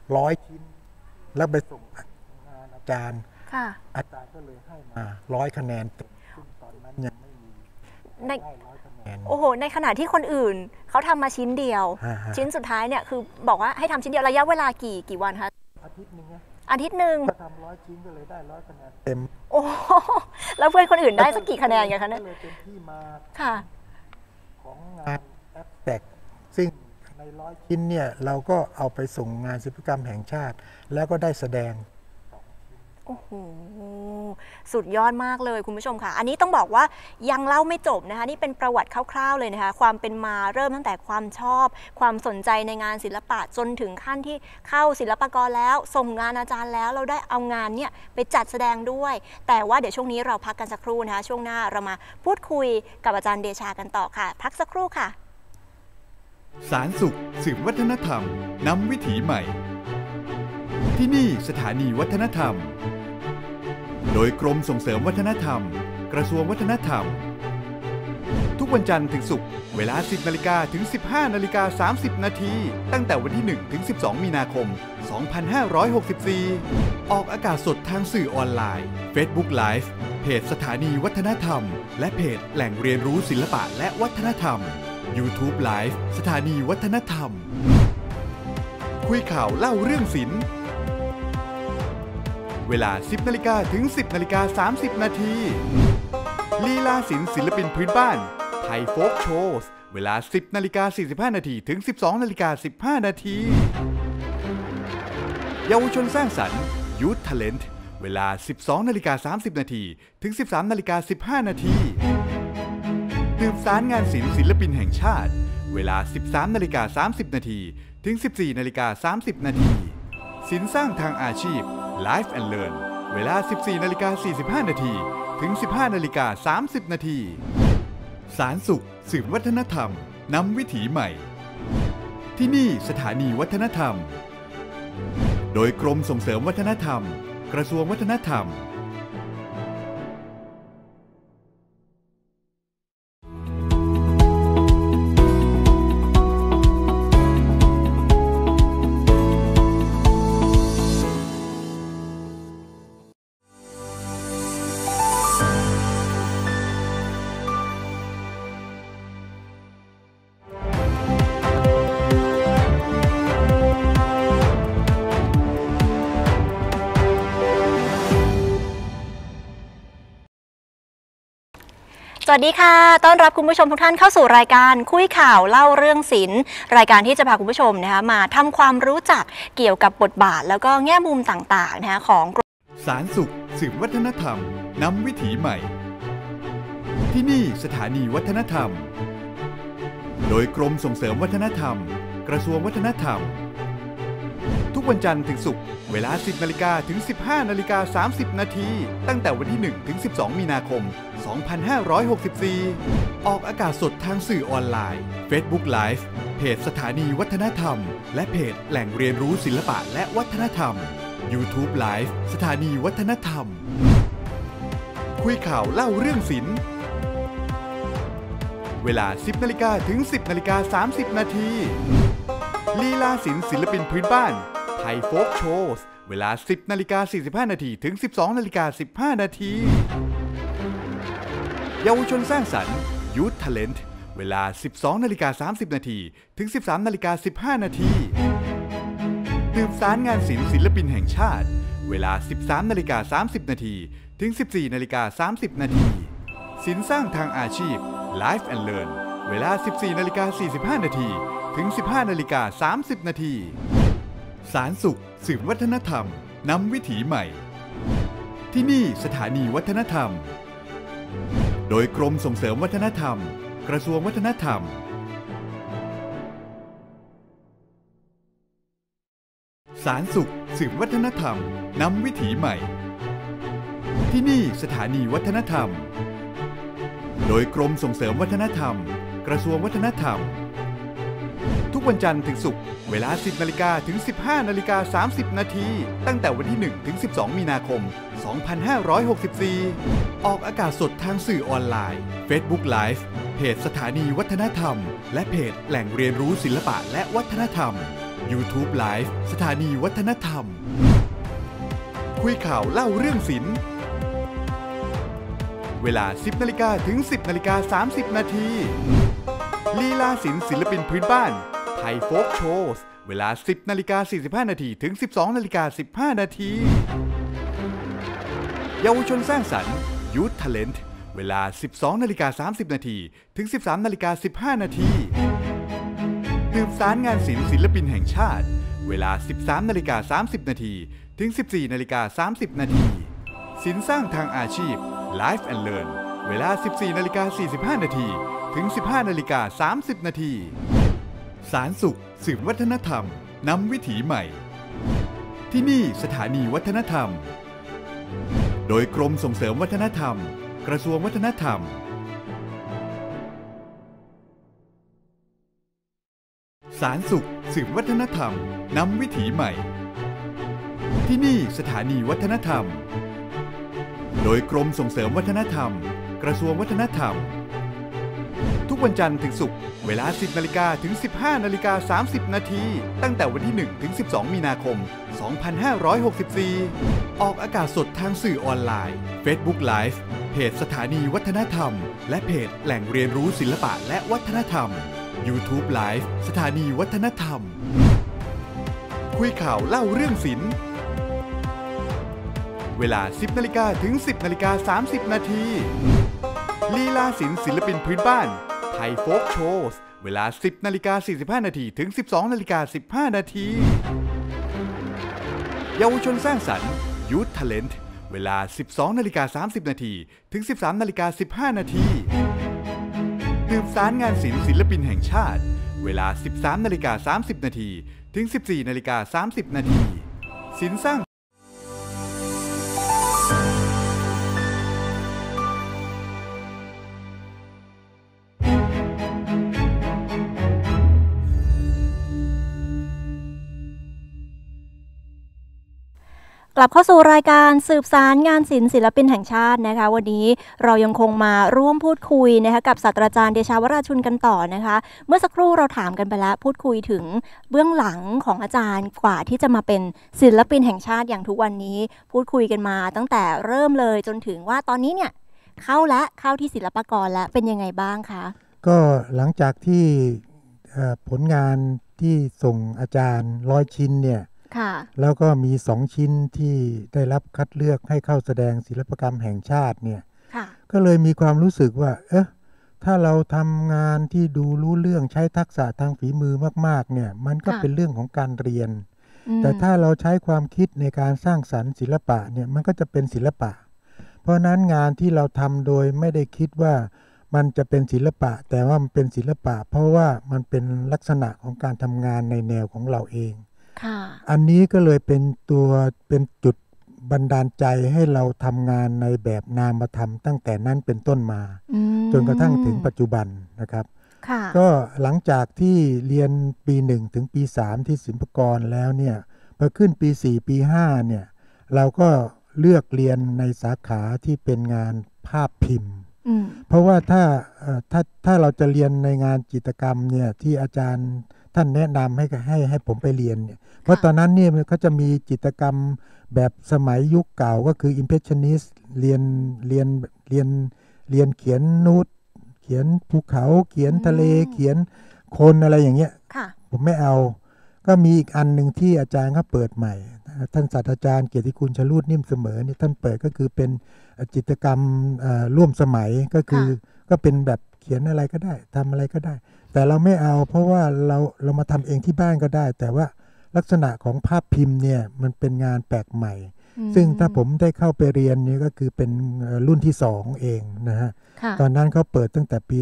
Speaker 2: 100 ชิ้น แล้วไปส่งงานอาจารย์
Speaker 1: ค่ะ
Speaker 2: อาจารย์ก็เลยให้มา100 คะแนนเต็มซึ่งตอนนั้นยังไม่มี
Speaker 1: ใน
Speaker 2: ได้100 คะแนน
Speaker 1: โอ้โหในขณะที่คนอื่นเขาทำมาชิ้นเดียว
Speaker 2: ฮะ
Speaker 1: ชิ้นสุดท้ายเนี่ยคือบอกว่าให้ทำชิ้นเดียวระยะเวลากี่วันคะ
Speaker 2: อาทิตย์นึงนะ
Speaker 1: อาทิตย์หนึ่ง
Speaker 2: ถ้าทำ100 ชิ้นก็เลยได้100 คะแนนเต็ม
Speaker 1: โอ้โหแล้วเพื่อนคนอื่นได้สักกี่คะแนนกันคะเนี่ย
Speaker 2: ก็เลยเป็นที่มา
Speaker 1: ค่ะ
Speaker 2: ของงานแอปแตกซึ่งใน100 ชิ้นเนี่ยเราก็เอาไปส่งงานศิลปกรรมแห่งชาติ แล้วก็ได้แสดง
Speaker 1: โอ้โหสุดยอดมากเลยคุณผู้ชมค่ะอันนี้ต้องบอกว่ายังเล่าไม่จบนะคะนี่เป็นประวัติคร่าวๆเลยนะคะความเป็นมาเริ่มตั้งแต่ความชอบความสนใจในงานศิลปะจนถึงขั้นที่เข้าศิลปากรแล้วส่งงานอาจารย์แล้วเราได้เอางานเนี่ยไปจัดแสดงด้วยแต่ว่าเดี๋ยวช่วงนี้เราพักกันสักครู่นะคะช่วงหน้าเรามาพูดคุยกับอาจารย์เดชากันต่อค่ะพักสักครู่ค่ะ
Speaker 3: สารสุขสืบวัฒนธรรมนำวิถีใหม่ที่นี่สถานีวัฒนธรรมโดยกรมส่งเสริมวัฒนธรรมกระทรวงวัฒนธรรมทุกวันจันทร์ถึงศุกร์เวลา 10 นาฬิกาถึง 15 นาฬิกา 30 นาทีตั้งแต่วันที่ 1 ถึง 12 มีนาคม 2564 ออกอากาศสดทางสื่อออนไลน์ Facebook Live เพจสถานีวัฒนธรรมและเพจแหล่งเรียนรู้ศิลปะและวัฒนธรรม YouTube Live สถานีวัฒนธรรมคุยข่าวเล่าเรื่องศิลป์เวลา 10 นาฬิกาถึง 10 นาฬิกา 30 นาทีลีลาศิลป์ศิลปินพื้นบ้านไทยโฟล์กโชว์เวลา 10 นาฬิกา 45 นาทีถึง 12 นาฬิกา 15 นาทีเยาวชนสร้างสรรค์ Youth Talent เวลา 12 นาฬิกา 30 นาทีถึง 13 นาฬิกา 15 นาทีสืบสารงานศิลป์ศิลปินแห่งชาติเวลา 13 นาฬิกา 30 นาทีถึง 14 นาฬิกา 30 นาทีศิลป์สร้างทางอาชีพ Life and Learn เวลา 14 นาฬิกา 45 นาทีถึง 15 นาฬิกา 30 นาทีสารสุขสืบวัฒนธรรมนำวิถีใหม่ที่นี่สถานีวัฒนธรรมโดยกรมส่งเสริมวัฒนธรรมกระทรวงวัฒนธรรม
Speaker 1: สวัสดีค่ะต้อนรับคุณผู้ชมทุกท่านเข้าสู่รายการคุยข่าวเล่าเรื่องศิลป์รายการที่จะพาคุณผู้ชมนะคะมาทำความรู้จักเกี่ยวกับบทบาทแล้วก็แง่มุมต่างๆนะคะของ
Speaker 3: สารสุขสืบวัฒนธรรมนำวิถีใหม่ที่นี่สถานีวัฒนธรรมโดยกรมส่งเสริมวัฒนธรรมกระทรวงวัฒนธรรมทุกวันจันทร์ถึงศุกร์เวลา 10 นาฬิกาถึง 15 นาฬิกา 30 นาทีตั้งแต่วันที่ 1 ถึง 12 มีนาคม 2564 ออกอากาศสดทางสื่อออนไลน์ Facebook Live เพจสถานีวัฒนธรรมและเพจแหล่งเรียนรู้ศิลปะและวัฒนธรรม YouTube Live สถานีวัฒนธรรมคุยข่าวเล่าเรื่องศิลป์เวลา 10 นาฬิกาถึง 10 นาฬิกา 30 นาทีลีลาศิลป์ศิลปินพื้นบ้านไทยโฟล์กโชว์เวลา 10 นาฬิกา 45 นาทีถึง 12 นาฬิกา 15 นาทีเยาวชนสร้างสรรค์ Youth Talent เวลา 12 นาฬิกา 30 นาทีถึง 13 นาฬิกา 15 นาทีสืบสารงานศิลป์ศิลปินแห่งชาติเวลา 13 นาฬิกา 30 นาทีถึง 14 นาฬิกา 30 นาทีศิลป์สร้างทางอาชีพ Life and Learn เวลา 14 นาฬิกา 45 นาทีถึง 15 นาฬิกา 30 นาทีสารสุขสืบวัฒนธรรมนำวิถีใหม่ที่นี่สถานีวัฒนธรรมโดยกรมส่งเสริมวัฒนธรรมกระทรวงวัฒนธรรมสารสุขสืบวัฒนธรรมนำวิถีใหม่ที่นี่สถานีวัฒนธรรมโดยกรมส่งเสริมวัฒนธรรมกระทรวงวัฒนธรรมทุกวันจันทร์ถึงศุกร์เวลา 10 นาฬิกาถึง 15 นาฬิกา 30 นาทีตั้งแต่วันที่ 1 ถึง 12 มีนาคม 2564 ออกอากาศสดทางสื่อออนไลน์ Facebook Live เพจสถานีวัฒนธรรมและเพจแหล่งเรียนรู้ศิลปะและวัฒนธรรม YouTube Live สถานีวัฒนธรรมคุยข่าวเล่าเรื่องศิลป์เวลา 10 นาฬิกาถึง 10 นาฬิกา 30 นาทีลีลาศิลป์ศิลปินพื้นบ้านไทยโฟล์คโชว์เวลา 10 นาฬิกา 45 นาทีถึง 12 นาฬิกา 15 นาทีเยาวชนสร้างสรรค์Youth Talent เวลา 12 นาฬิกา 30 นาทีถึง 13 นาฬิกา 15 นาทีสืบสารงานศิลป์ศิลปินแห่งชาติเวลา 13 นาฬิกา 30 นาทีถึง 14 นาฬิกา 30 นาทีศิลป์สร้างทางอาชีพ Life and Learn เวลา 14 นาฬิกา 45 นาทีถึง 15 นาฬิกา 30 นาทีสารสุขสืบวัฒนธรรมนำวิถีใหม่ที่นี่สถานีวัฒนธรรมโดยกรมส่งเสริมวัฒนธรรมกระทรวงวัฒนธรรมสารสุขสืบวัฒนธรรมนำวิถีใหม่ที่นี่สถานีวัฒนธรรมโดยกรมส่งเสริมวัฒนธรรมกระทรวงวัฒนธรรมทุกวันจันทร์ถึงศุกร์เวลา 10 นาฬิกาถึง 15 นาฬิกา 30 นาทีตั้งแต่วันที่ 1 ถึง 12 มีนาคม 2564 ออกอากาศสดทางสื่อออนไลน์ Facebook Live เพจสถานีวัฒนธรรมและเพจแหล่งเรียนรู้ศิลปะและวัฒนธรรม YouTube Live สถานีวัฒนธรรมคุยข่าวเล่าเรื่องศิลป์เวลา 10 นาฬิกาถึง 10 นาฬิกา 30 นาทีลีลาศิลป์ศิลปินพื้นบ้านไทยโฟล์คโชว์เวลา 10 นาฬิกา 45 นาทีถึง 12 นาฬิกา 15 นาทีเยาวชนสร้างสรรค์ Youth Talent เวลา 12 นาฬิกา 30 นาทีถึง 13 นาฬิกา 15 นาทีสืบสารงานศิลป์ศิลปินแห่งชาติเวลา 13 นาฬิกา 30 นาทีถึง 14 นาฬิกา 30 นาทีศิลป์สร้าง
Speaker 1: กลับเข้าสู่รายการสืบสารงานศิลป์ศิลปินแห่งชาตินะคะวันนี้เรายังคงมาร่วมพูดคุยนะคะกับศาสตราจารย์เดชาวราชุนกันต่อนะคะเมื่อสักครู่เราถามกันไปแล้วพูดคุยถึงเบื้องหลังของอาจารย์กว่าที่จะมาเป็นศิลปินแห่งชาติอย่างทุกวันนี้พูดคุยกันมาตั้งแต่เริ่มเลยจนถึงว่าตอนนี้เนี่ยเข้าที่ศิลปากรแล้วเป็นยังไงบ้างคะ
Speaker 2: ก็หลังจากที่ผลงานที่ส่งอาจารย์100 ชิ้นเนี่ยแล้วก็มี2 ชิ้นที่ได้รับคัดเลือกให้เข้าแสดงศิลปกรรมแห่งชาติเนี่ยก็เลยมีความรู้สึกว่าถ้าเราทำงานที่ดูรู้เรื่องใช้ทักษะทางฝีมือมากๆเนี่ยมันก็เป็นเรื่องของการเรียนแต่ถ้าเราใช้ความคิดในการสร้างสรรค์ศิลปะเนี่ยมันก็จะเป็นศิลปะเพราะนั้นงานที่เราทำโดยไม่ได้คิดว่ามันจะเป็นศิลปะแต่ว่ามันเป็นศิลปะเพราะว่ามันเป็นลักษณะของการทำงานในแนวของเราเองอันนี้ก็เลยเป็นจุดบันดาลใจให้เราทำงานในแบบนามธรรมตั้งแต่นั้นเป็นต้นมาจนกระทั่งถึงปัจจุบันนะครับก็หลังจากที่เรียนปี 1 ถึงปี 3 ที่ศิลปากรแล้วเนี่ยพอขึ้นปี 4 ปี 5เนี่ยเราก็เลือกเรียนในสาขาที่เป็นงานภาพพิมพ์เพราะว่าถ้าเราจะเรียนในงานจิตรกรรมเนี่ยที่อาจารย์ท่านแนะนำให้ผมไปเรียนเนี่ยเพราะตอนนั้นเนี่ยเขาจะมีจิตรกรรมแบบสมัยยุคเก่าก็คือ Impressionist เรียนเขียนนูดเขียนภูเขาเขียนทะเลเขียนคนอะไรอย่างเงี้ยผมไม่เอาก็มีอีกอันหนึ่งที่อาจารย์เขาเปิดใหม่ท่านศาสตราจารย์เกียรติคุณชลูดนิ่มเสมอเนี่ยท่านเปิดก็คือเป็นจิตรกรรมร่วมสมัยก็เป็นแบบเขียนอะไรก็ได้ทำอะไรก็ได้แต่เราไม่เอาเพราะว่าเรามาทำเองที่บ้านก็ได้แต่ว่าลักษณะของภาพพิมพ์เนี่ยมันเป็นงานแปลกใหม่ซึ่งถ้าผมได้เข้าไปเรียนนี่ก็คือเป็นรุ่นที่2เองนะฮะตอนนั้นเขาเปิดตั้งแต่ปี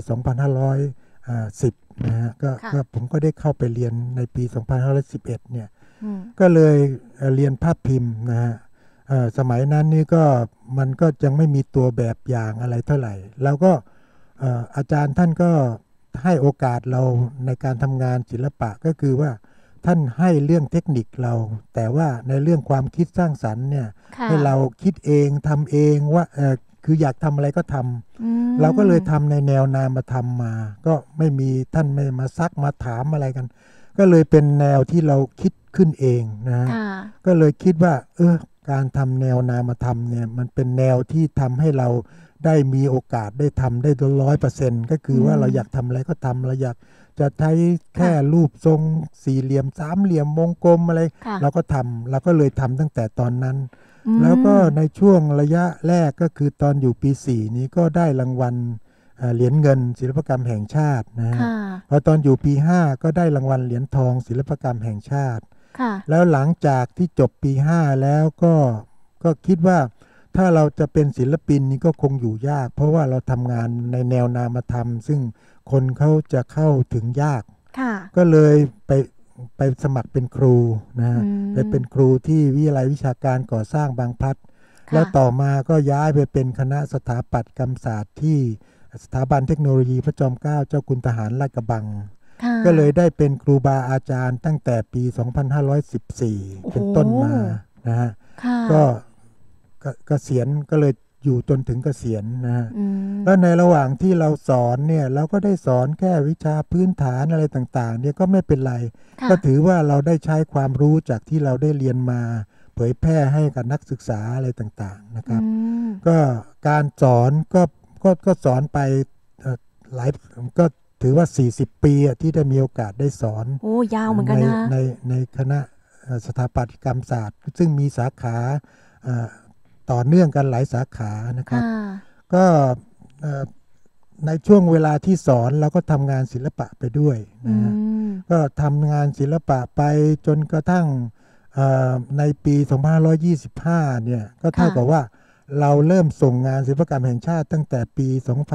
Speaker 2: 2510 นะฮะก็ผมก็ได้เข้าไปเรียนในปี 2511 เนี่ยก็เลยเรียนภาพพิมพ์นะฮะสมัยนั้นนี่ก็มันก็ยังไม่มีตัวแบบอย่างอะไรเท่าไหร่แล้วก็อาจารย์ท่านก็ให้โอกาสเราในการทำงานศิลปะก็คือว่าท่านให้เรื่องเทคนิคเราแต่ว่าในเรื่องความคิดสร้างสรรค์เนี่ยให้เราคิดเองทำเองว่าคืออยากทำอะไรก็ทำเราก็เลยทำในแนวนามธรรมมาก็ไม่มีท่านไม่มาซักมาถามอะไรกันก็เลยเป็นแนวที่เราคิดขึ้นเองนะก็เลยคิดว่าการทำแนวนามธรรมเนี่ยมันเป็นแนวที่ทำให้เราได้มีโอกาสได้ทำได้100%ก็คือว่าเราอยากทำอะไรก็ทำเราอยากจะใช้แค่รูปทรงสี่เหลี่ยมสามเหลี่ยมวงกลมอะไรเราก็ทำเราก็เลยทำตั้งแต่ตอนนั้นแล้วก็ในช่วงระยะแรกก็คือตอนอยู่ปี4นี้ก็ได้รางวัลเหรียญเงินศิลปกรรมแห่งชาตินะพอตอนอยู่ปี5ก็ได้รางวัลเหรียญทองศิลปกรรมแห่งชาติแล้วหลังจากที่จบปี5แล้วก็คิดว่าถ้าเราจะเป็นศิลปินนี่ก็คงอยู่ยากเพราะว่าเราทำงานในแนวนามธรรมซึ่งคนเขาจะเข้าถึงยากก็เลยไปสมัครเป็นครูนะไปเป็นครูที่วิทยาลัยวิชาการก่อสร้างบางพลัดแล้วต่อมาก็ย้ายไปเป็นคณะสถาปัตยกรรมศาสตร์ที่สถาบันเทคโนโลยีพระจอมเกล้าเจ้าคุณทหารลาดกระบังก็เลยได้เป็นครูบาอาจารย์ตั้งแต่ปี 2514 เป็นต้นมานะฮะก็เกษียณก็เลยอยู่จนถึงเกษียณนะฮะแล้วในระหว่างที่เราสอนเนี่ยเราก็ได้สอนแค่วิชาพื้นฐานอะไรต่างๆเนี่ยก็ไม่เป็นไรก็ถือว่าเราได้ใช้ความรู้จากที่เราได้เรียนมาเผยแพร่ให้กับนักศึกษาอะไรต่างๆนะครับก็การสอนก็สอนไปหลายก็ถือว่า40 ปีที่ได้มีโอกาสได้สอน
Speaker 1: โอ้ยาวเหมือนกันนะ
Speaker 2: ในคณะสถาปัตยกรรมศาสตร์ซึ่งมีสาขาต่อเนื่องกันหลายสาขานะครับก็ในช่วงเวลาที่สอนเราก็ทำงานศิลปะไปด้วยนะก็ทำงานศิลปะไปจนกระทั่งในปี 2525 เนี่ยก็เท่ากับว่าเราเริ่มส่งงานศิลปกรรมแห่งชาติตั้งแต่ปี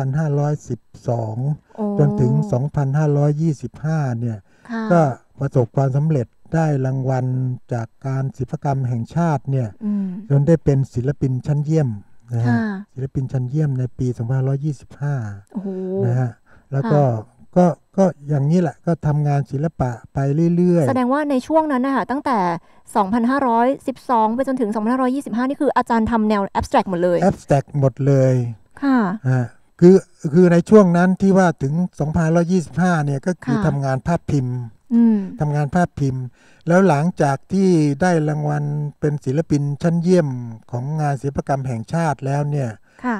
Speaker 2: 2512 จนถึง 2525 เนี่ยก็ประสบความสำเร็จได้รางวัลจากการศิลปกรรมแห่งชาติเนี่ยจนได้เป็นศิลปินชั้นเยี่ยมนะฮะศิลปินชั้นเยี่ยมในปี 2525 นะฮะแล้วก็อย่างนี้แหละก็ทำงานศิลปะไปเรื่อยๆ
Speaker 1: แสดงว่าในช่วงนั้นนะคะตั้งแต่ 2512 ไปจนถึง 2525 นี่คืออาจารย์ทำแนว abstract หมดเลย
Speaker 2: abstract หมดเลย
Speaker 1: ค่ะ
Speaker 2: คือในช่วงนั้นที่ว่าถึง 2525 เนี่ยก็คือทำงานภาพพิมพ์ทำงานภาพพิมพ์แล้วหลังจากที่ได้รางวัลเป็นศิลปินชั้นเยี่ยมของงานศิลปกรรมแห่งชาติแล้วเนี่ย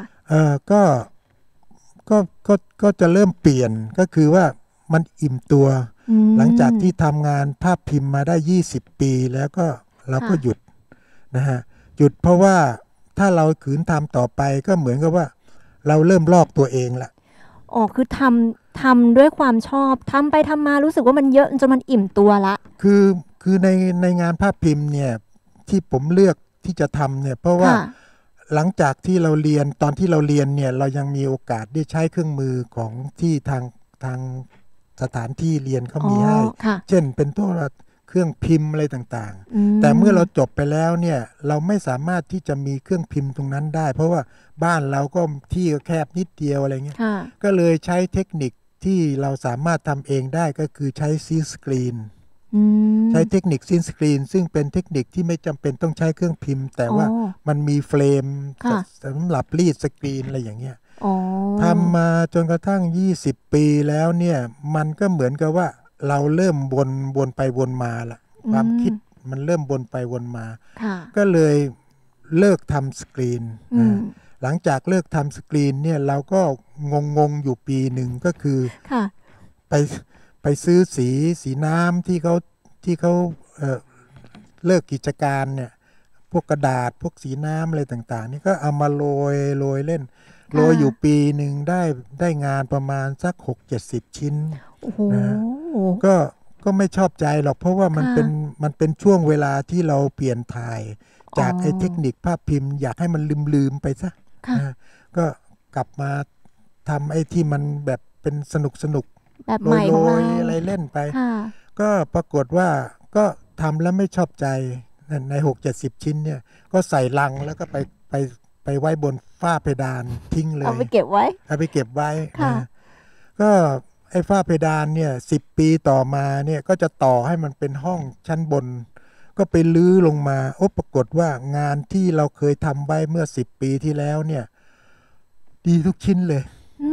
Speaker 2: ก็จะเริ่มเปลี่ยนก็คือว่ามันอิ่มตัวหลังจากที่ทำงานภาพพิมพ์มาได้20 ปีแล้วก็เราก็หยุดนะฮะหยุดเพราะว่าถ้าเราขืนทำต่อไปก็เหมือนกับว่าเราเริ่มลอกตัวเองละ
Speaker 1: อ๋อคือทำด้วยความชอบทำไปทำมารู้สึกว่ามันเยอะจนมันอิ่มตัวละ
Speaker 2: คือในงานภาพพิมพ์เนี่ยที่ผมเลือกที่จะทำเนี่ยเพราะว่าหลังจากที่เราเรียนตอนที่เราเรียนเนี่ยเรายังมีโอกาสได้ใช้เครื่องมือของที่ทางสถานที่เรียนเขามีให้เช่นเป็นตัวเครื่องพิมพ์อะไรต่างๆแต่เมื่อเราจบไปแล้วเนี่ยเราไม่สามารถที่จะมีเครื่องพิมพ์ตรงนั้นได้เพราะว่าบ้านเราก็ที่แคบนิดเดียวอะไรเงี้ยก็เลยใช้เทคนิคที่เราสามารถทำเองได้ก็คือใช้ซีสกรีนใช้เทคนิคซีสกรีนซึ่งเป็นเทคนิคที่ไม่จำเป็นต้องใช้เครื่องพิมพ์แต่ว่ามันมีเฟรมสำหรับรีดสกรีนอะไรอย่างเงี้ยทำมาจนกระทั่ง20 ปีแล้วเนี่ยมันก็เหมือนกับว่าเราเริ่มวนไปวนมาละความคิดมันเริ่มวนไปวนมาก็เลยเลิกทำสกรีนหลังจากเลิกทำสกรีนเนี่ยเราก็งงอยู่ปีหนึ่งก็คือไปซื้อสีน้ำที่เขาเลิกกิจการเนี่ยพวกกระดาษพวกสีน้ำอะไรต่างๆนี่ก็เอามาโรยเล่นโรยอยู่ปีหนึ่งได้งานประมาณสัก 60-70 ชิ้นนะก็ไม่ชอบใจหรอกเพราะว่ามันเป็นช่วงเวลาที่เราเปลี่ยนถ่ายจากไอ้เทคนิคภาพพิมพ์อยากให้มันลืมไปซะก็กลับมาทำไอ้ที่มันแบบเป็นสนุก
Speaker 1: แบบใหม่ของเรา
Speaker 2: อะไรเล่นไปก็ปรากฏว่าก็ทำแล้วไม่ชอบใจใน 60-70 ชิ้นเนี่ยก็ใส่ลังแล้วก็ไปไว้บนฝ้าเพดานทิ้งเลย
Speaker 1: เอาไปเก็บไว้
Speaker 2: ก็ไอ้ฝ้าเพดานเนี่ย10 ปีต่อมาเนี่ยก็จะต่อให้มันเป็นห้องชั้นบนก็ไปลื้อลงมาปรากฏว่างานที่เราเคยทำไว้เมื่อ10 ปีที่แล้วเนี่ยดีทุกชิ้นเลย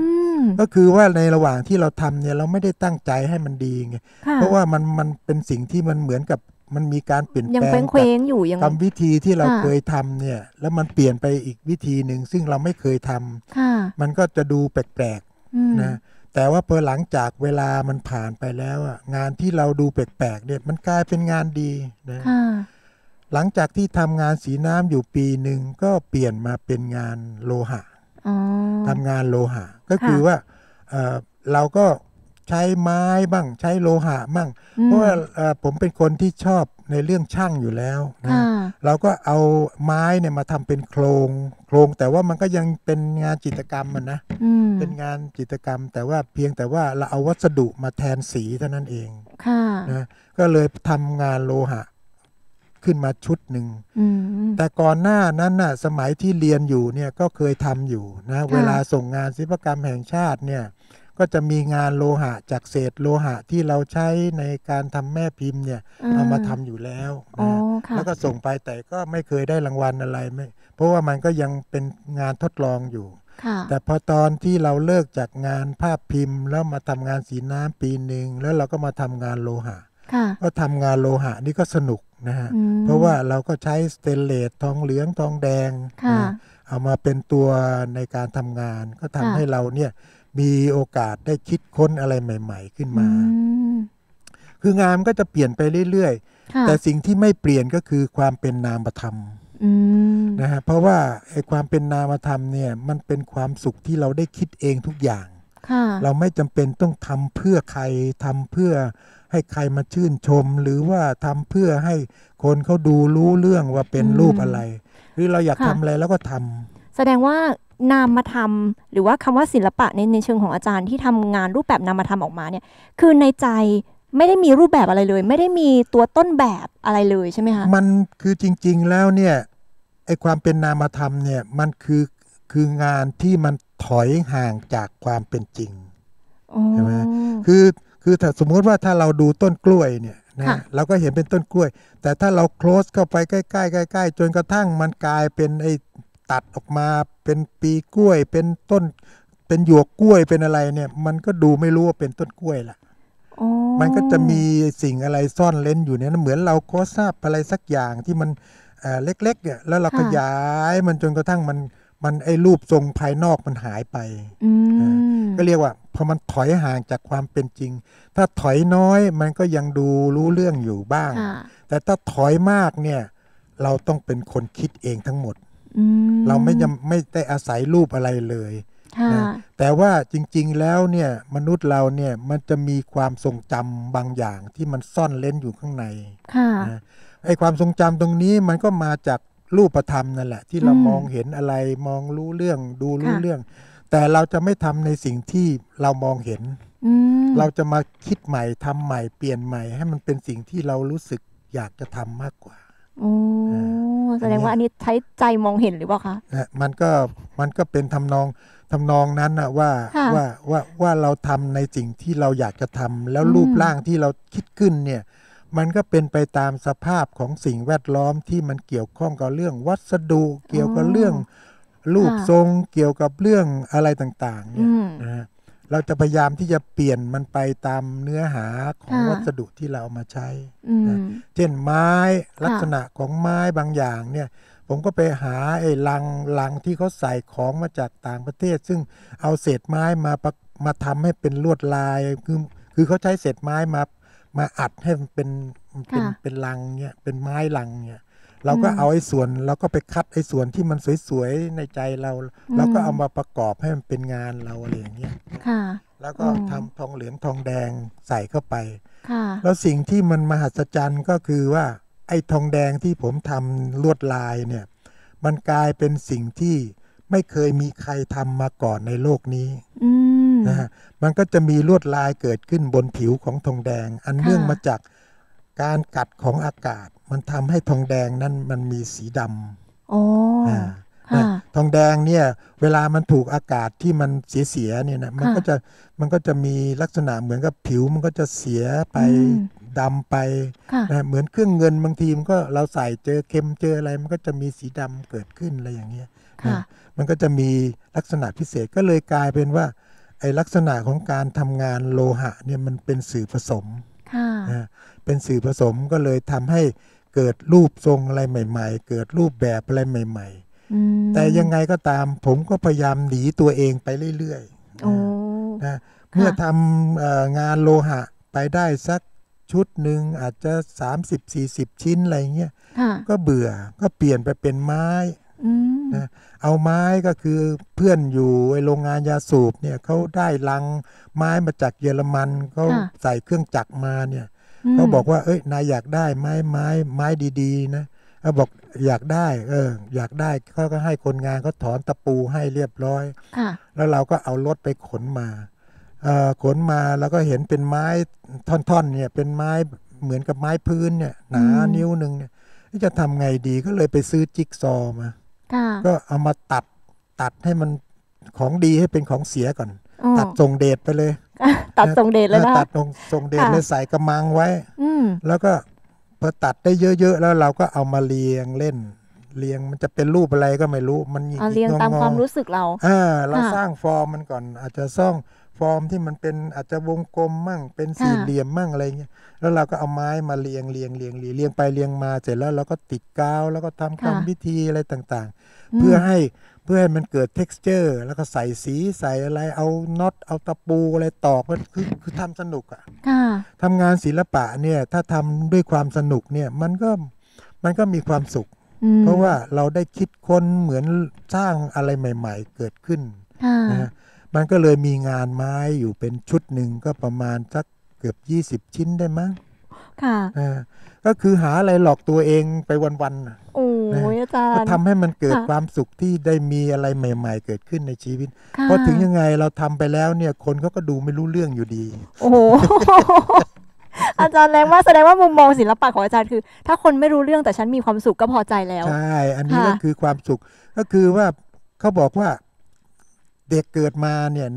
Speaker 2: ก็คือว่าในระหว่างที่เราทำเนี่ยเราไม่ได้ตั้งใจให้มันดีไงเพราะว่ามันเป็นสิ่งที่มันเหมือนกับมันมีการเปลี่ยนแปลง
Speaker 4: ยังเคว้งอยู่ยัง
Speaker 2: กรรมวิธีที่เราเคยทำเนี่ยแล้วมันเปลี่ยนไปอีกวิธีหนึ่งซึ่งเราไม่เคยทำมันก็จะดูแปลกๆนะแต่ว่าพอหลังจากเวลามันผ่านไปแล้วงานที่เราดูแปลกๆเนี่ยมันกลายเป็นงานดีนะหลังจากที่ทำงานสีน้ำอยู่ปีหนึ่งก็เปลี่ยนมาเป็นงานโลหะทำงานโลหะก็คือว่าเราก็ใช้ไม้บ้างใช้โลหะบ้างเพราะว่าผมเป็นคนที่ชอบในเรื่องช่างอยู่แล้วนะเราก็เอาไม้เนี่ยมาทำเป็นโครงแต่ว่ามันก็ยังเป็นงานจิตรกรรมมันนะเป็นงานจิตรกรรมแต่ว่าเพียงแต่ว่าเราเอาวัสดุมาแทนสีเท่านั้นเองนะก็เลยทำงานโลหะขึ้นมาชุดหนึ่งแต่ก่อนหน้านั้นน่ะสมัยที่เรียนอยู่เนี่ยก็เคยทำอยู่นะเวลาส่งงานศิลปกรรมแห่งชาติเนี่ยก็จะมีงานโลหะจากเศษโลหะที่เราใช้ในการทำแม่พิมพ์เนี่ยเอามาทำอยู่แล้วนะแล้วก็ส่งไปแต่ก็ไม่เคยได้รางวัลอะไรไม่เพราะว่ามันก็ยังเป็นงานทดลองอยู่แต่พอตอนที่เราเลิกจากงานภาพพิมพ์แล้วมาทำงานสีน้ำปีหนึ่งแล้วเราก็มาทำงานโลหะก็ทำงานโลหะนี่ก็สนุกนะฮะเพราะว่าเราก็ใช้สเตนเลสทองเหลืองทองแดงเอามาเป็นตัวในการทำงานก็ทำให้เราเนี่ยมีโอกาสได้คิดค้นอะไรใหม่ๆขึ้นมาคืองานมันก็จะเปลี่ยนไปเรื่อยๆแต่สิ่งที่ไม่เปลี่ยนก็คือความเป็นนามธรรมนะฮะเพราะว่าไอ้ความเป็นนามธรรมเนี่ยมันเป็นความสุขที่เราได้คิดเองทุกอย่างเราไม่จำเป็นต้องทำเพื่อใครทำเพื่อให้ใครมาชื่นชมหรือว่าทำเพื่อให้คนเขาดูรู้เรื่องว่าเป็นรูปอะไรหรือเราอยากทำอะไรแล้วก็ทำ
Speaker 4: แสดงว่านามธรรมหรือว่าคำว่าศิลปะในเชิงของอาจารย์ที่ทำงานรูปแบบนามธรรมออกมาเนี่ยคือในใจไม่ได้มีรูปแบบอะไรเลยไม่ได้มีตัวต้นแบบอะไรเลยใช่ไหมคะ
Speaker 2: มันคือจริงๆแล้วเนี่ยไอ้ความเป็นนามธรรมเนี่ยมันคืองานที่มันถอยห่างจากความเป็นจริงใช่ไหมคือถ้าสมมติว่าถ้าเราดูต้นกล้วยเนี่ยนะเราก็เห็นเป็นต้นกล้วยแต่ถ้าเราโคลสเข้าไปใกล้ๆจนกระทั่งมันกลายเป็นไอ้ตัดออกมาเป็นปีกล้วยเป็นต้นเป็นหยวกกล้วยเป็นอะไรเนี่ยมันก็ดูไม่รู้ว่าเป็นต้นกล้วยละมันก็จะมีสิ่งอะไรซ่อนเล้นอยู่เนี่ยเหมือนเราโคสอัพอะไรสักอย่างที่มันเล็กๆเนี่ยแล้วเราขยายมันจนกระทั่งมันไอ้รูปทรงภายนอกมันหายไปก็เรียกว่าพอมันถอยห่างจากความเป็นจริงถ้าถอยน้อยมันก็ยังดูรู้เรื่องอยู่บ้างแต่ถ้าถอยมากเนี่ยเราต้องเป็นคนคิดเองทั้งหมดเราไม่ได้อาศัยรูปอะไรเลยนะแต่ว่าจริงๆแล้วเนี่ยมนุษย์เราเนี่ยมันจะมีความทรงจำบางอย่างที่มันซ่อนเล้นอยู่ข้างในนะไอ้ความทรงจำตรงนี้มันก็มาจากรูปธรรมนั่นแหละที่เรามองเห็นอะไรมองรู้เรื่องดูรู้เรื่องแต่เราจะไม่ทำในสิ่งที่เรามองเห็นเราจะมาคิดใหม่ทำใหม่เปลี่ยนใหม่ให้มันเป็นสิ่งที่เรารู้สึกอยากจะทำมากกว่า
Speaker 4: แสดงว่าอันนี้ใช้ใจมองเห็นหรือเปล่าคะ
Speaker 2: มันก็เป็นทำนองนั้นนะว่าเราทำในสิ่งที่เราอยากจะทำแล้วรูปร่างที่เราคิดขึ้นเนี่ยมันก็เป็นไปตามสภาพของสิ่งแวดล้อมที่มันเกี่ยวข้องกับเรื่องวัสดุเกี่ยวกับเรื่องรูปทรงเกี่ยวกับเรื่องอะไรต่างๆเนี่ยนะเราจะพยายามที่จะเปลี่ยนมันไปตามเนื้อหาของวัสดุที่เราเอามาใช้นะเช่นไม้ลักษณะของไม้บางอย่างเนี่ยผมก็ไปหาไอ้ลังที่เขาใส่ของมาจากต่างประเทศซึ่งเอาเศษไม้มาทำให้เป็นลวดลายคือเขาใช้เศษไม้มาอัดให้มันเป็นลังเนี่ยเป็นไม้ลังเนี่ยเราก็เอาไอ้ส่วนเราก็ไปคัดไอ้ส่วนที่มันสวยๆในใจเราก็เอามาประกอบให้มันเป็นงานเราอะไรอย่างเงี้ยแล้วก็ทำทองเหลืองทองแดงใส่เข้าไปแล้วสิ่งที่มันมหัศจรรย์ก็คือว่าไอ้ทองแดงที่ผมทำลวดลายเนี่ยมันกลายเป็นสิ่งที่ไม่เคยมีใครทำมาก่อนในโลกนี้นะฮะมันก็จะมีลวดลายเกิดขึ้นบนผิวของทองแดงอันเนื่องมาจากการกัดของอากาศมันทำให้ทองแดงนั้นมันมีสีดำทองแดงเนี่ยเวลามันถูกอากาศที่มันเสียเนี่ยนะมันก็จะมีลักษณะเหมือนกับผิวมันก็จะเสียไปดำไปนะเหมือนเครื่องเงินบางทีมันก็เราใส่เจอเค็มเจออะไรมันก็จะมีสีดำเกิดขึ้นอะไรอย่างเงี้ยมันก็จะมีลักษณะพิเศษก็เลยกลายเป็นว่าไอ้ลักษณะของการทำงานโลหะเนี่ยมันเป็นสื่อผสม
Speaker 4: ค่ะ
Speaker 2: นะเป็นสื่อผสมก็เลยทำให้เกิดรูปทรงอะไรใหม่ๆเกิดรูปแบบอะไรใหม่ๆแต่ยังไงก็ตามผมก็พยายามหนีตัวเองไปเรื่อยๆ
Speaker 4: โอ้
Speaker 2: นะเมื่อทำงานโลหะไปได้สักชุดหนึ่งอาจจะ30-40 ชิ้นอะไรเงี้ย
Speaker 4: ค่ะ
Speaker 2: ก็เบื่อก็เปลี่ยนไปเป็นไม้นะเอาไม้ก็คือเพื่อนอยู่ไอโรงงานยาสูบเนี่ยเขาได้ลังไม้มาจากเยอรมันเขาใส่เครื่องจักรมาเนี่ยเขาบอกว่าเอ้ยนายอยากได้ไม้ดีๆนะเขาบอกอยากได้อยากได้เขาก็ให้คนงานเขาถอนตะปูให้เรียบร้อยแล้วเราก็เอารถไปขนมาแล้วก็เห็นเป็นไม้ท่อนๆเนี่ยเป็นไม้เหมือนกับไม้พื้นเนี่ยหนานิ้วหนึ่งเนี่ยจะทำไงดีก็เลยไปซื้อจิ๊กซอว์มาก็เอามาตัดให้มันของดีให้เป็นของเสียก่อนตัดส่งเดชไปเลย
Speaker 4: ตัดส่งเดชเลยนะ
Speaker 2: ตัดส่งเดชเลยใส่กระมังไว้แล้วก็พอตัดได้เยอะๆแล้วเราก็เอามาเรียงเล่นเรียงมันจะเป็นรูปอะไรก็ไม่รู้มัน
Speaker 4: เรียงตามความรู้สึกเรา
Speaker 2: เราสร้างฟอร์มมันก่อนอาจจะสร้างฟอร์มที่มันเป็นอาจจะวงกลมมั่งเป็นสี่เหลี่ยมมั่งอะไรเงี้ยแล้วเราก็เอาไม้มาเรียงไปเรียงมาเสร็จแล้วเราก็ติดกาวแล้วก็ทำกรรมวิธีอะไรต่างๆเพื่อให้มันเกิด texture แล้วก็ใส่สีใส่อะไรเอาน็อตเอาตะปูอะไรตอกคือทำสนุกอ่ะทำงานศิลปะเนี่ยถ้าทำด้วยความสนุกเนี่ยมันก็มีความสุขเพราะว่าเราได้คิดค้นเหมือนสร้างอะไรใหม่ๆเกิดขึ้นนะมันก็เลยมีงานไม้อยู่เป็นชุดหนึ่งก็ประมาณสักเกือบ20 ชิ้นได้มั้งก็คือหาอะไรหลอกตัวเองไปวันๆ
Speaker 4: โอ้ยอาจารย์
Speaker 2: ก็ทำให้มันเกิดความสุขที่ได้มีอะไรใหม่ๆเกิดขึ้นในชีวิตเพราะถึงยังไงเราทำไปแล้วเนี่ยคนเขาก็ดูไม่รู้เรื่องอยู่ดี
Speaker 4: โอ้โห อาจารย์แรงมากแสดงว่ามุมมองศิลปะของอาจารย์คือถ้าคนไม่รู้เรื่องแต่ฉันมีความสุขก็พอใจแล้ว
Speaker 2: ใช่อันนี้ก็คือความสุขก็คือว่าเขาบอกว่าเด็กเกิดมาเนี่ย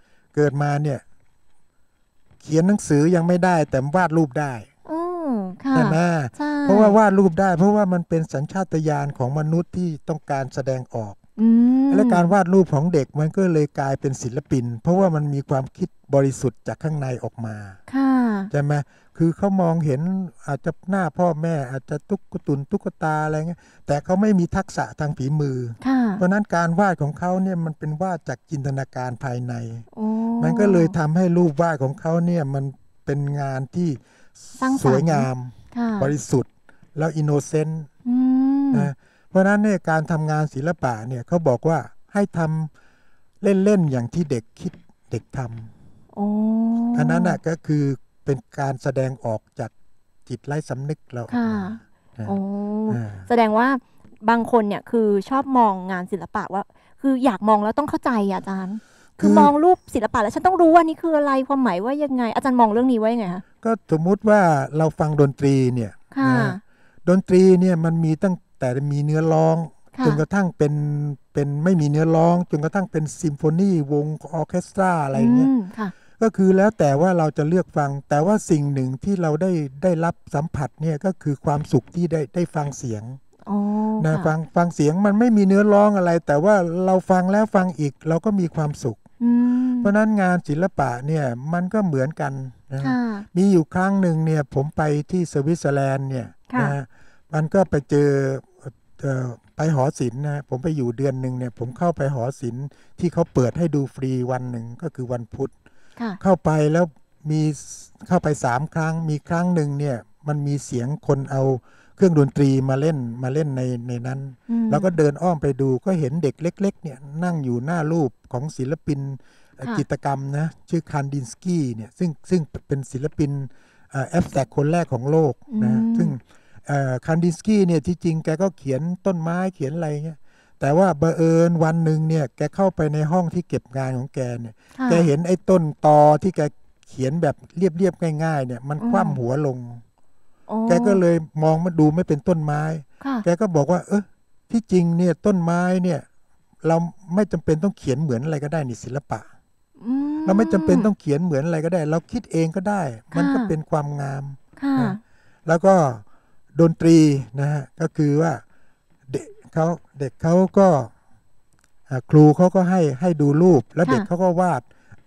Speaker 2: เขียนหนังสือยังไม่ได้แต่วาดรูปได้ใช่ไหมเพราะว่าวาดรูปได้เพราะว่ามันเป็นสัญชาตญาณของมนุษย์ที่ต้องการแสดงออกและการวาดรูปของเด็กมันก็เลยกลายเป็นศิลปินเพราะว่ามันมีความคิดบริสุทธิ์จากข้างในออกมาใช่ไหมคือเขามองเห็นอาจจะหน้าพ่อแม่อาจจะตุ๊กตาอะไรเงี้ยแต่เขาไม่มีทักษะทางฝีมือเพราะนั้นการวาดของเขาเนี่ยมันเป็นวาดจากจินตนาการภายในมันก็เลยทำให้รูปวาดของเขาเนี่ยมันเป็นงานที่สวยงามบริสุทธิ์แล้วอินโนเซนต์นะเพราะนั้นเนี่ยการทำงานศิลปะเนี่ยเขาบอกว่าให้ทำเล่นๆอย่างที่เด็กคิดเด็กทำอันนั้นน่ะก็คือเป็นการแสดงออกจากจิตไร้สำนึกเรา
Speaker 4: แสดงว่าบางคนเนี่ยคือชอบมองงานศิลปะว่าคืออยากมองแล้วต้องเข้าใจอาจารย์คือมองรูปศิลปะแล้วฉันต้องรู้ว่านี่คืออะไรความหมายว่ายังไงอาจารย์มองเรื่องนี้ไว้ยังไงคะ
Speaker 2: ก็สมมุติว่าเราฟังดนตรีเนี่ยดนตรีเนี่ยมันมีตั้งแต่มีเนื้อร้องจนกระทั่งเป็นไม่มีเนื้อร้องจนกระทั่งเป็นซิมโฟนีวงออร์เคสตราอะไรเงี้ยก็คือแล้วแต่ว่าเราจะเลือกฟังแต่ว่าสิ่งหนึ่งที่เราได้รับสัมผัสเนี่ยก็คือความสุขที่ได้ฟังเสียงนะฟังเสียงมันไม่มีเนื้อร้องอะไรแต่ว่าเราฟังแล้วฟังอีกเราก็มีความสุขเพราะนั้นงานศิลปะเนี่ยมันก็เหมือนกันนะมีอยู่ครั้งหนึ่งเนี่ยผมไปที่สวิตเซอร์แลนด์เนี่ยนะมันก็ไปเจอไปหอศิลป์นะผมไปอยู่เดือนหนึ่งเนี่ยผมเข้าไปหอศิลป์ที่เขาเปิดให้ดูฟรีวันหนึ่งก็คือวันพุธเข้าไปแล้วมีเข้าไป3 ครั้งมีครั้งหนึ่งเนี่ยมันมีเสียงคนเอาเครื่องดนตรีมาเล่นในนั้นแล้วก็เดินอ้อมไปดูก็เห็นเด็กเล็กๆเนี่ยนั่งอยู่หน้ารูปของศิลปินจิตรกรรมนะชื่อคานดินสกี้เนี่ยซึ่งเป็นศิลปินแอฟแตกคนแรกของโลกนะซึ่งคานดินสกี้เนี่ยที่จริงแกก็เขียนต้นไม้เขียนอะไรเงี้ยแต่ว่าบังเอิญวันหนึ่งเนี่ยแกเข้าไปในห้องที่เก็บงานของแกเนี่ยแกเห็นไอ้ต้นตอที่แกเขียนแบบเรียบๆง่ายๆเนี่ยมันคว่ำหัวลงแกก็เลยมองมาดูไม่เป็นต้นไม้แกก็บอกว่าที่จริงเนี่ยต้นไม้เนี่ยเราไม่จำเป็นต้องเขียนเหมือนอะไรก็ได้นี่ศิลปะเราไม่จำเป็นต้องเขียนเหมือนอะไรก็ได้เราคิดเองก็ได้มันก็เป็นความงามแล้วก็ดนตรีนะฮะก็คือว่าเด็กเขาก็ครูเขาก็ให้ดูรูปแล้วเด็กเขาก็วาด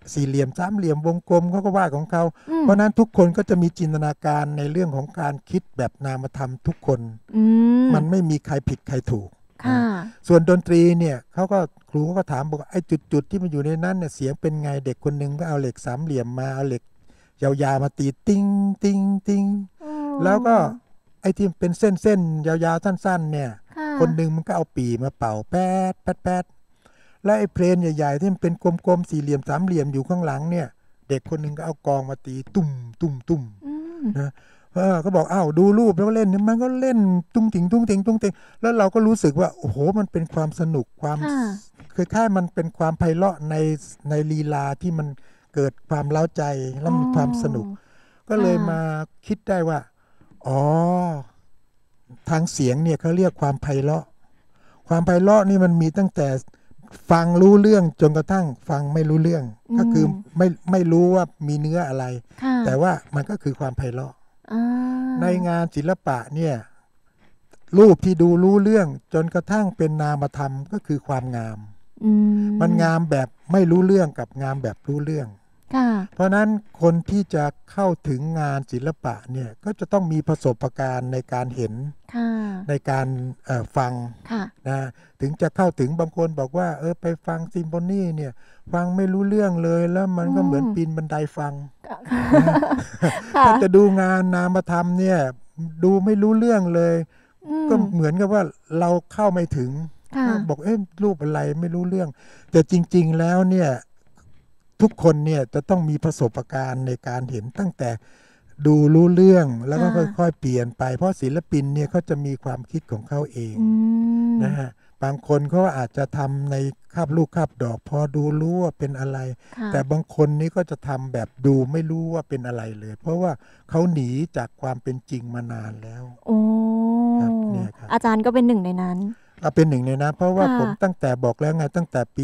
Speaker 2: สี่เหลี่ยมสามเหลี่ยมวงกลมเขาก็วาดของเขา
Speaker 4: อืม
Speaker 2: เพราะนั้นทุกคนก็จะมีจินตนาการในเรื่องของการคิดแบบนามธรรมทุกคน
Speaker 4: อืม
Speaker 2: มันไม่มีใครผิดใครถูก
Speaker 4: ค่ะ
Speaker 2: ส่วนดนตรีเนี่ยเขาก็ครูก็ถามบอกว่าไอ้จุดที่มันอยู่ในนั้นเนี่ยเสียงเป็นไงเด็กคนหนึงก็เอาเหล็กสามเหลี่ยมมาเอาเหล็กยาวๆมาตีติ้งติ้งติ้งแล้วก็ไอ้ที่เป็นเส้นๆยาวๆสั้นๆเนี่ย
Speaker 4: ะ
Speaker 2: คนหนึ่งมันก็เอาปี่มาเป่าแป๊ดแป๊ดแป๊ดแล้วไอ้เพลนใหญ่ๆที่มันเป็นกลมๆสี่เหลี่ยมสามเหลี่ยมอยู่ข้างหลังเนี่ยเด็กคนหนึ่งก็เอากองมาตีตุ่มตุ่มตุ่ม
Speaker 4: อืม
Speaker 2: นะก็บอกอ้าวดูรูปแล้วเล่นมันก็เล่นตุ้งติงตุ้งติงตุ้งติงแล้วเราก็รู้สึกว่าโอ้โหมันเป็นความสนุกความ
Speaker 4: ค่ะ
Speaker 2: คล้ายๆมันเป็นความไพเราะในลีลาที่มันเกิดความเล้าใจและมีความสนุก ก็เลยมาคิดได้ว่าอ๋อทางเสียงเนี่ยเขาเรียกความไพเราะความไพเราะนี่มันมีตั้งแต่ฟังรู้เรื่องจนกระทั่งฟังไม่รู้เรื่อง ก็คือไม่รู้ว่ามีเนื้ออะไร
Speaker 4: ค่ะ
Speaker 2: แต่ว่ามันก็คือความไพเราะ
Speaker 4: อ่า
Speaker 2: ในงานศิลปะเนี่ยรูปที่ดูรู้เรื่องจนกระทั่งเป็นนามธรรมก็คือความงาม
Speaker 4: อื
Speaker 2: มันงามแบบไม่รู้เรื่องกับงามแบบรู้เรื่อง
Speaker 4: ค่ะ
Speaker 2: เพราะนั้นคนที่จะเข้าถึงงานศิลปะเนี่ยก็จะต้องมีประสบการณ์ในการเห็น
Speaker 4: ค่ะ
Speaker 2: ในการฟัง
Speaker 4: ค่ะ
Speaker 2: นะถึงจะเข้าถึงบางคนบอกว่าไปฟังซิมโฟนีเนี่ยฟังไม่รู้เรื่องเลยแล้วมันก็เหมือนปีนบันไดฟัง
Speaker 4: ค่ะ
Speaker 2: ถ้าจะดูงานนามธรรมเนี่ยดูไม่รู้เรื่องเลย ก็เหมือนกับว่าเราเข้าไม่ถึง
Speaker 4: ค่ะ
Speaker 2: บอกรูปอะไรไม่รู้เรื่อง แต่จริงๆแล้วเนี่ยทุกคนเนี่ยจะต้องมีประสบการณ์ในการเห็นตั้งแต่ดูรู้เรื่องแล้วก็ค่อยๆเปลี่ยนไปเพราะศิลปินเนี่ยเขาจะมีความคิดของเขาเอง
Speaker 4: อืม
Speaker 2: นะฮะบางคนเขาอาจจะทำในคาบลูกคาบดอกพอดูรู้ว่าเป็นอะไร
Speaker 4: ค่ะ
Speaker 2: แต่บางคนนี่ก็จะทำแบบดูไม่รู้ว่าเป็นอะไรเลย เพราะว่าเขาหนีจากความเป็นจริงมานานแล้ว
Speaker 4: โอ้
Speaker 2: ครับเนี่ยครับ
Speaker 4: อาจารย์ก็เป็นหนึ่งในนั้น
Speaker 2: เอาเป็นหนึ่งในนั้นเพราะว่า
Speaker 4: ค่ะ
Speaker 2: ผมตั้งแต่บอกแล้วไงตั้งแต่ปี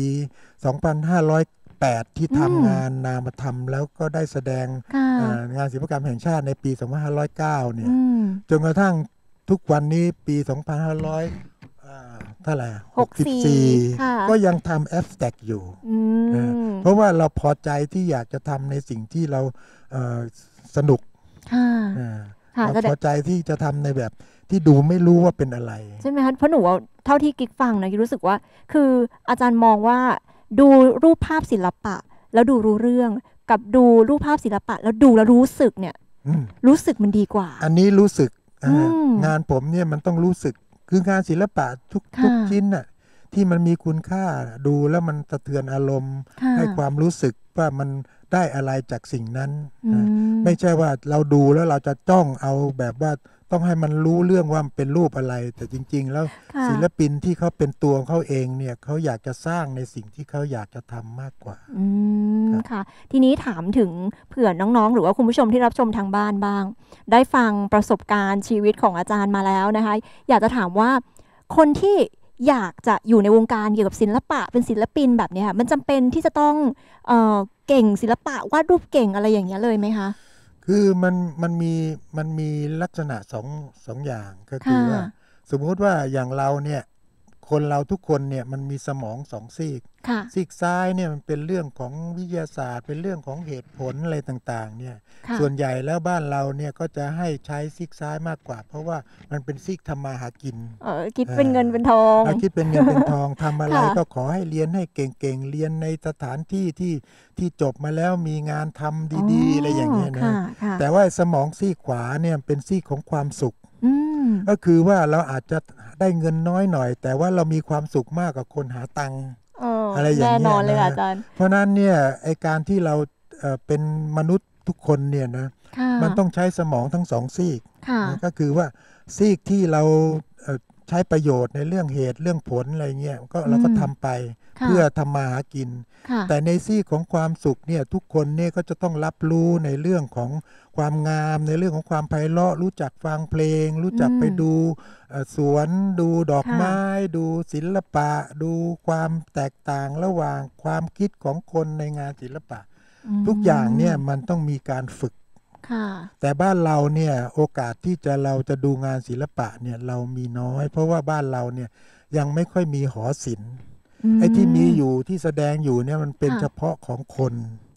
Speaker 2: 2508 ที่
Speaker 4: อืม
Speaker 2: ทำงานนามธรรมแล้วก็ได้แสดง
Speaker 4: ค่ะ
Speaker 2: งานศิลปกรรมแห่งชาติในปี 2509 เนี่ย
Speaker 4: อืม
Speaker 2: จนกระทั่งทุกวันนี้ปี เท่าไหร่อะ
Speaker 4: ค่ะ
Speaker 2: ก็ยังทำแอฟแตกอยู่
Speaker 4: อืม
Speaker 2: เพราะว่าเราพอใจที่อยากจะทำในสิ่งที่เราสนุก
Speaker 4: ค่ะ
Speaker 2: อ่า
Speaker 4: ค่ะ
Speaker 2: เรา
Speaker 4: แสด
Speaker 2: พ
Speaker 4: ง
Speaker 2: อใจที่จะทำในแบบที่ดูไม่รู้ว่าเป็นอะไร
Speaker 4: ใช่ไหมคะเพราะหนูว่าเท่าที่กิ๊กฟังนะกิ๊กรู้สึกว่า คืออาจารย์มองว่าดูรูปภาพศิลปะ แล้วดูรู้เรื่อง กับดูรูปภาพศิลปะ แล้วดูแล้วรู้สึกเนี่ย
Speaker 2: อืม
Speaker 4: รู้สึกมันดีกว่า
Speaker 2: อันนี้รู้สึก
Speaker 4: อืม
Speaker 2: งานผมเนี่ยมันต้องรู้สึกคืองานศิลปะทุก
Speaker 4: ค่ะ
Speaker 2: ชิ้นน่ะที่มันมีคุณค่าดูแล้วมันสะเทือนอารมณ์
Speaker 4: ค่ะ
Speaker 2: ให้ความรู้สึกว่ามันได้อะไรจากสิ่งนั้น
Speaker 4: อื
Speaker 2: นะ
Speaker 4: ม
Speaker 2: ไม่ใช่ว่าเราดูแล้วเราจะจ้องเอาแบบว่าต้องให้มันรู้เรื่องว่ามันเป็นรูปอะไร แต่จริง ๆ แล้ว
Speaker 4: ค่ะ
Speaker 2: ศิลปินที่เขาเป็นตัวของเขาเองเนี่ยเขาอยากจะสร้างในสิ่งที่เขาอยากจะทำมากกว่า
Speaker 4: อืม
Speaker 2: ครับ
Speaker 4: ค่ะ ทีนี้ถามถึงเผื่อน้องๆ หรือว่าคุณผู้ชมที่รับชมทางบ้านบ้าง ได้ฟังประสบการณ์ชีวิตของอาจารย์มาแล้วนะคะ อยากจะถามว่าคนที่อยากจะอยู่ในวงการเกี่ยวกับศิลปะเป็นศิลปินแบบเนี้ยมันจำเป็นที่จะต้องเก่งศิลปะวาดรูปเก่งอะไรอย่างเงี้ยเลยไหมคะ
Speaker 2: คือมันมีลักษณะสองอย่างก็คือ
Speaker 4: ค่ะ
Speaker 2: ว่าสมมุติว่าอย่างเราเนี่ยคนเราทุกคนเนี่ยมันมีสมองสองซีก
Speaker 4: ค่ะ
Speaker 2: ซีกซ้ายเนี่ยมันเป็นเรื่องของวิทยาศาสตร์ เป็นเรื่องของเหตุผลอะไรต่างๆเนี่ย
Speaker 4: ค่ะ
Speaker 2: ส่วนใหญ่แล้วบ้านเราเนี่ยก็จะให้ใช้ซีกซ้ายมากกว่า เพราะว่ามันเป็นซีกทำมาหากิน
Speaker 4: คิดเป็นเงินเป็นทอง
Speaker 2: เราคิดเป็นเงินเป็นทองทำอะไร
Speaker 4: ค่ะ
Speaker 2: ก็ขอให้เรียนให้เก่งๆเรียนในสถานที่ที่จบมาแล้วมีงานทำดีๆอะไรอย่างเงี้ยนะ
Speaker 4: ค่ะค่ะ
Speaker 2: แต่ว่าสมองซีกขวาเนี่ยเป็นซีกของความสุข
Speaker 4: อืม
Speaker 2: ก็คือว่าเราอาจจะได้เงินน้อยหน่อย แต่ว่าเรามีความสุขมากกว่าคนหาตังค์ อะไรอย่างเงี้ย
Speaker 4: แน่นอนเลยค่ะ
Speaker 2: นะ
Speaker 4: อาจารย์
Speaker 2: เพราะนั้นเนี่ยไอการที่เราเป็นมนุษย์ทุกคนเนี่ยนะ
Speaker 4: ค่ะ
Speaker 2: มันต้องใช้สมองทั้งสองซีก
Speaker 4: ค่ะ
Speaker 2: นะก็คือว่าซีกที่เราใช้ประโยชน์ในเรื่องเหตุเรื่องผลอะไรเงี้ยก็เราก็ทำไป
Speaker 4: ค่ะ
Speaker 2: เพื่อทำมาหากิน
Speaker 4: ค่ะ
Speaker 2: แต่ในซีกของความสุขเนี่ยทุกคนเนี่ยก็จะต้องรับรู้ในเรื่องของความงามในเรื่องของความไพเราะรู้จักฟังเพลง รู้จักไปดูสวนดูดอกไม้ ดูศิลปะ ดูความแตกต่างระหว่างความคิดของคนในงานศิลปะ ทุกอย่างเนี่ยมันต้องมีการฝึก
Speaker 4: ค่ะ
Speaker 2: แต่บ้านเราเนี่ยโอกาสที่เราจะดูงานศิลปะเนี่ยเรามีน้อย เพราะว่าบ้านเราเนี่ยยังไม่ค่อยมีหอศิลป์ไอ้ที่มีอยู่ที่แสดงอยู่เนี่ยมันเป็น
Speaker 4: ค่ะ
Speaker 2: เฉพาะของคน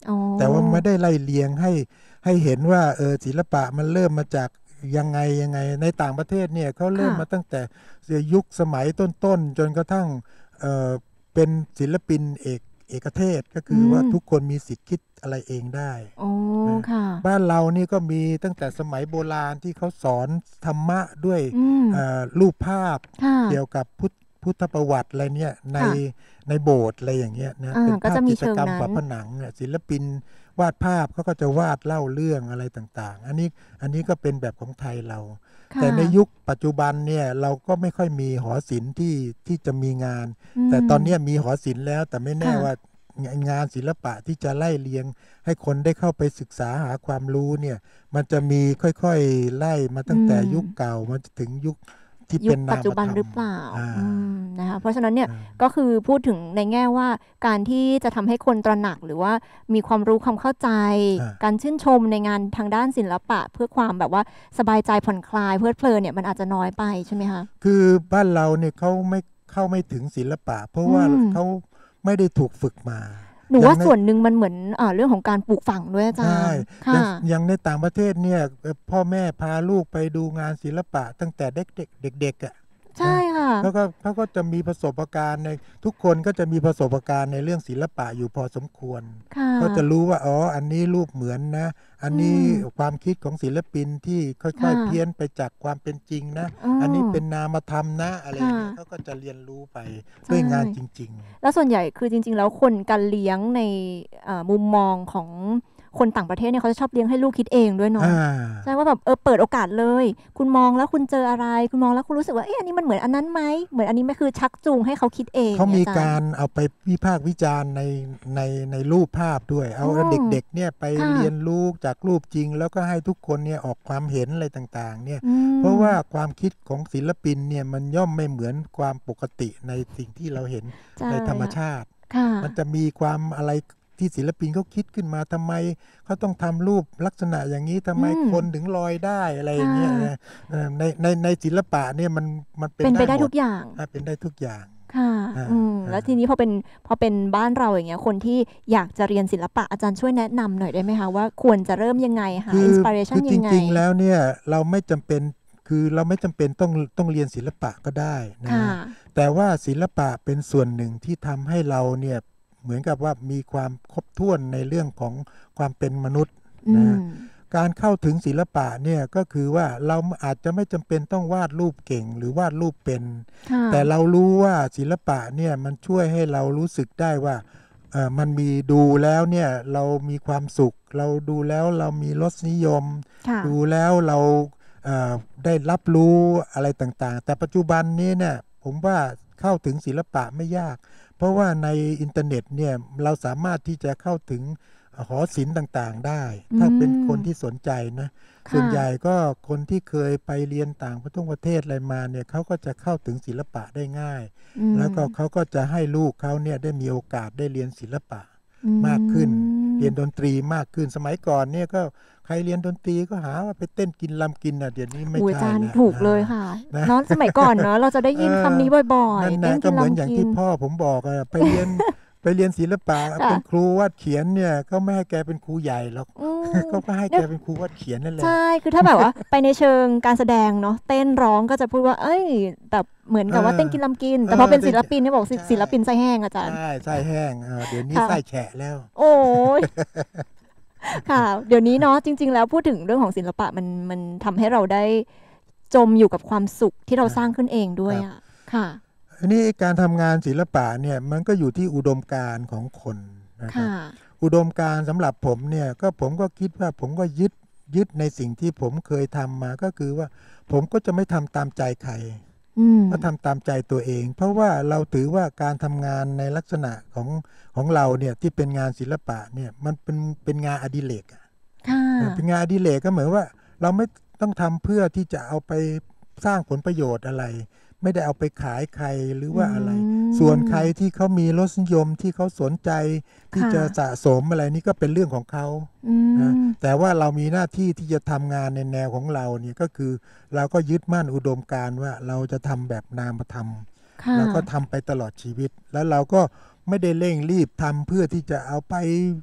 Speaker 4: อ๋อ
Speaker 2: แต่ว่าไม่ได้ไล่เลียงให้เห็นว่าศิลปะมันเริ่มมาจากยังไงในต่างประเทศเนี่ยเขาเริ่มมาตั้งแต่ยุคสมัยต้นๆจนกระทั่งเป็นศิลปินเอกเทศก็คือว่าทุกคนมีสิทธิ์คิดอะไรเองได้
Speaker 4: ค่ะ
Speaker 2: บ้านเรานี่ก็มีตั้งแต่สมัยโบราณที่เขาสอนธรรมะด้วยรูปภาพเกี่ยวกับพุทธประวัติอะไรเนี่ยในโบสถ์อะไรอย่างเงี้ยนะเป็นภาพกิจกรรมฝาผนังเนี่ยศิลปินวาดภาพเขาก็จะวาดเล่าเรื่องอะไรต่างๆอันนี้ก็เป็นแบบของไทยเราแต่ในยุคปัจจุบันเนี่ยเราก็ไม่ค่อยมีหอศิลป์ที่จะมีงานแต่ตอนนี้มีหอศิลป์แล้วแต่ไม่แน่ว่างานศิลปะที่จะไล่เลียงให้คนได้เข้าไปศึกษาหาความรู้เนี่ยมันจะมีค่อยๆไล่มาตั้งแต่ยุคเก่ามาถึงยุคที่เป็นนามธรรม
Speaker 4: ปัจจุบันหรือเปล่านะคะเพราะฉะนั้นเนี่ยก็คือพูดถึงในแง่ว่าการที่จะทำให้คนตระหนักหรือว่ามีความรู้ความเข้าใจการชื่นชมในงานทางด้านศิลปะเพื่อความแบบว่าสบายใจผ่อนคลายเพลิดเพลินเนี่ยมันอาจจะน้อยไปใช่ไหมคะ
Speaker 2: คือบ้านเราเนี่ยเขาไม่เข้าไม่ถึงศิลปะเพราะว่าเขาไม่ได้ถูกฝึกมา
Speaker 4: หนูว่าส่วนหนึ่งมันเหมือนเรื่องของการปลูกฝังด้วยอาจารย์
Speaker 2: ใช่อย่างในต่างประเทศเนี่ยพ่อแม่พาลูกไปดูงานศิลปะตั้งแต่เด็กๆอ่ะ
Speaker 4: ใช่ค่ะ
Speaker 2: เขาก็จะมีประสบการณ์ในทุกคนก็จะมีประสบการณ์ในเรื่องศิลปะอยู่พอสมควรก็จะรู้ว่าอันนี้รูปเหมือนนะอันนี้ความคิดของศิลปินที่ค่อยๆเพี้ยนไปจากความเป็นจริงนะอันนี้เป็นนามธรรมนะอะไรอย่างเงี้ยเขาก็จะเรียนรู้ไปด้วยงานจริงๆ
Speaker 4: แล้วส่วนใหญ่คือจริงๆแล้วคนการเลี้ยงในมุมมองของคนต่างประเทศเนี่ยเขาจะชอบเลี้ยงให้ลูกคิดเองด้วยเนาะใช่ว่าแบบเปิดโอกาสเลยคุณมองแล้วคุณเจออะไรคุณมองแล้วคุณรู้สึกว่าอันนี้มันเหมือนอันนั้นไหมเหมือนอันนี้ไม่คือชักจูงให้เขาคิดเอง
Speaker 2: เขามีการเอาไปวิพากษ์วิจารณ์ในรูปภาพด้วยเอาเด็กๆเนี่ยไปเรียนรู้จากรูปจริงแล้วก็ให้ทุกคนเนี่ยออกความเห็นอะไรต่างๆเนี่ยเพราะว่าความคิดของศิลปินเนี่ยมันย่อมไม่เหมือนความปกติในสิ่งที่เราเห็นในธรรมชาติมันจะมีความอะไรที่ศิลปินเขาคิดขึ้นมาทำไมเขาต้องทำรูปลักษณะอย่างนี้ทำไมคนถึงลอยได้อะไรอย่างเงี้ยในศิลปะเนี่ยมัน
Speaker 4: เป็นไปได้ทุกอย่าง
Speaker 2: เป็นได้ทุกอย่าง
Speaker 4: ค่ะแล้วทีนี้พอเป็นบ้านเราอย่างเงี้ยคนที่อยากจะเรียนศิลปะอาจารย์ช่วยแนะนำหน่อยได้ไหมคะว่าควรจะเริ่มยังไงหาอินสปิเรชันยังไง
Speaker 2: จริงๆแล้วเนี่ยเราไม่จำเป็นต้องเรียนศิลปะก็ได้นะแต่ว่าศิลปะเป็นส่วนหนึ่งที่ทำให้เราเนี่ยเหมือนกับว่ามีความครบถ้วนในเรื่องของความเป็นมนุษย์นะการเข้าถึงศิลปะเนี่ยก็คือว่าเราอาจจะไม่จำเป็นต้องวาดรูปเก่งหรือวาดรูปเป็นแต่เรารู้ว่าศิลปะเนี่ยมันช่วยให้เรารู้สึกได้ว่ามันมีดูแล้วเนี่ยเรามีความสุขเราดูแล้วเรามีรสนิยมดูแล้วเราได้รับรู้อะไรต่างๆแต่ปัจจุบันนี้เนี่ยผมว่าเข้าถึงศิลปะไม่ยากเพราะว่าในอินเทอร์เน็ตเนี่ยเราสามารถที่จะเข้าถึงหอศิลป์ต่างๆได้ถ้าเป็นคนที่สนใจนะส่วนใหญ่ก็คนที่เคยไปเรียนต่างประเทศอะไรมาเนี่ยเขาก็จะเข้าถึงศิลปะได้ง่ายแล้วก็เขาก็จะให้ลูกเขาเนี่ยได้มีโอกาสได้เรียนศิลปะมากขึ้นเรียนดนตรีมากขึ้นสมัยก่อนเนี่ยก็ใครเรียนดนตรีก็หาว่าไปเต้นกินลำกินเดี๋ยวนี้ไม่ใช่
Speaker 4: อาจารย์ถูกเลยค่ะเนาะสมัยก่อนเนาะเราจะได้ยินคำนี้บ่อย
Speaker 2: ๆเต้นกินลำกินก็เหมือนอย่างที่พ่อผมบอกไปเรียนศิลปะเป็นครูวาดเขียนเนี่ยก็ไม่ให้แกเป็นครูใหญ่หรอกเขาก็ให้แกเป็นครูวาดเขียนนั่นแหละ
Speaker 4: ใช่คือถ้าแบบว่าไปในเชิงการแสดงเนาะเต้นร้องก็จะพูดว่าแบบเหมือนกับว่าเต้นกินลำกินแต่พอเป็นศิลปินเนี่ยบอกศิลปินไส้แห้งอาจารย์
Speaker 2: ใช่ไส้แห้งเดี๋ยวนี้ไส้แฉะแล้ว
Speaker 4: โอ้ยค่ะเดี๋ยวนี้เนาะจริงๆแล้วพูดถึงเรื่องของศิลปะมันทำให้เราได้จมอยู่กับความสุขที่เราสร้างขึ้นเองด้วยอ่ะค่ะ
Speaker 2: อันนี้การทำงานศิลปะเนี่ยมันก็อยู่ที่อุดมการณ์ของคนนะครับอุดมการณ์สำหรับผมเนี่ยผมก็คิดว่าผมก็ยึดในสิ่งที่ผมเคยทำมาก็คือว่าผมก็จะไม่ทำตามใจใครก็ทำตามใจตัวเองเพราะว่าเราถือว่าการทำงานในลักษณะของเราเนี่ยที่เป็นงานศิลปะเนี่ยมันเป็นงานอดิเรกเป็นงานอดิเรกก็เหมือนว่าเราไม่ต้องทำเพื่อที่จะเอาไปสร้างผลประโยชน์อะไรไม่ได้เอาไปขายใครหรือว่าอะไรส่วนใครที่เขามีรสนิยมที่เขาสนใจที่จะสะสมอะไรนี่ก็เป็นเรื่องของเขานะแต่ว่าเรามีหน้าที่ที่จะทำงานในแนวของเราเนี่ยก็คือเราก็ยึดมั่นอุดมการณ์ว่าเราจะทำแบบนามธรรมแล้วก็ทำไปตลอดชีวิตแล้วเราก็ไม่ได้เร่งรีบทำเพื่อที่จะเอาไป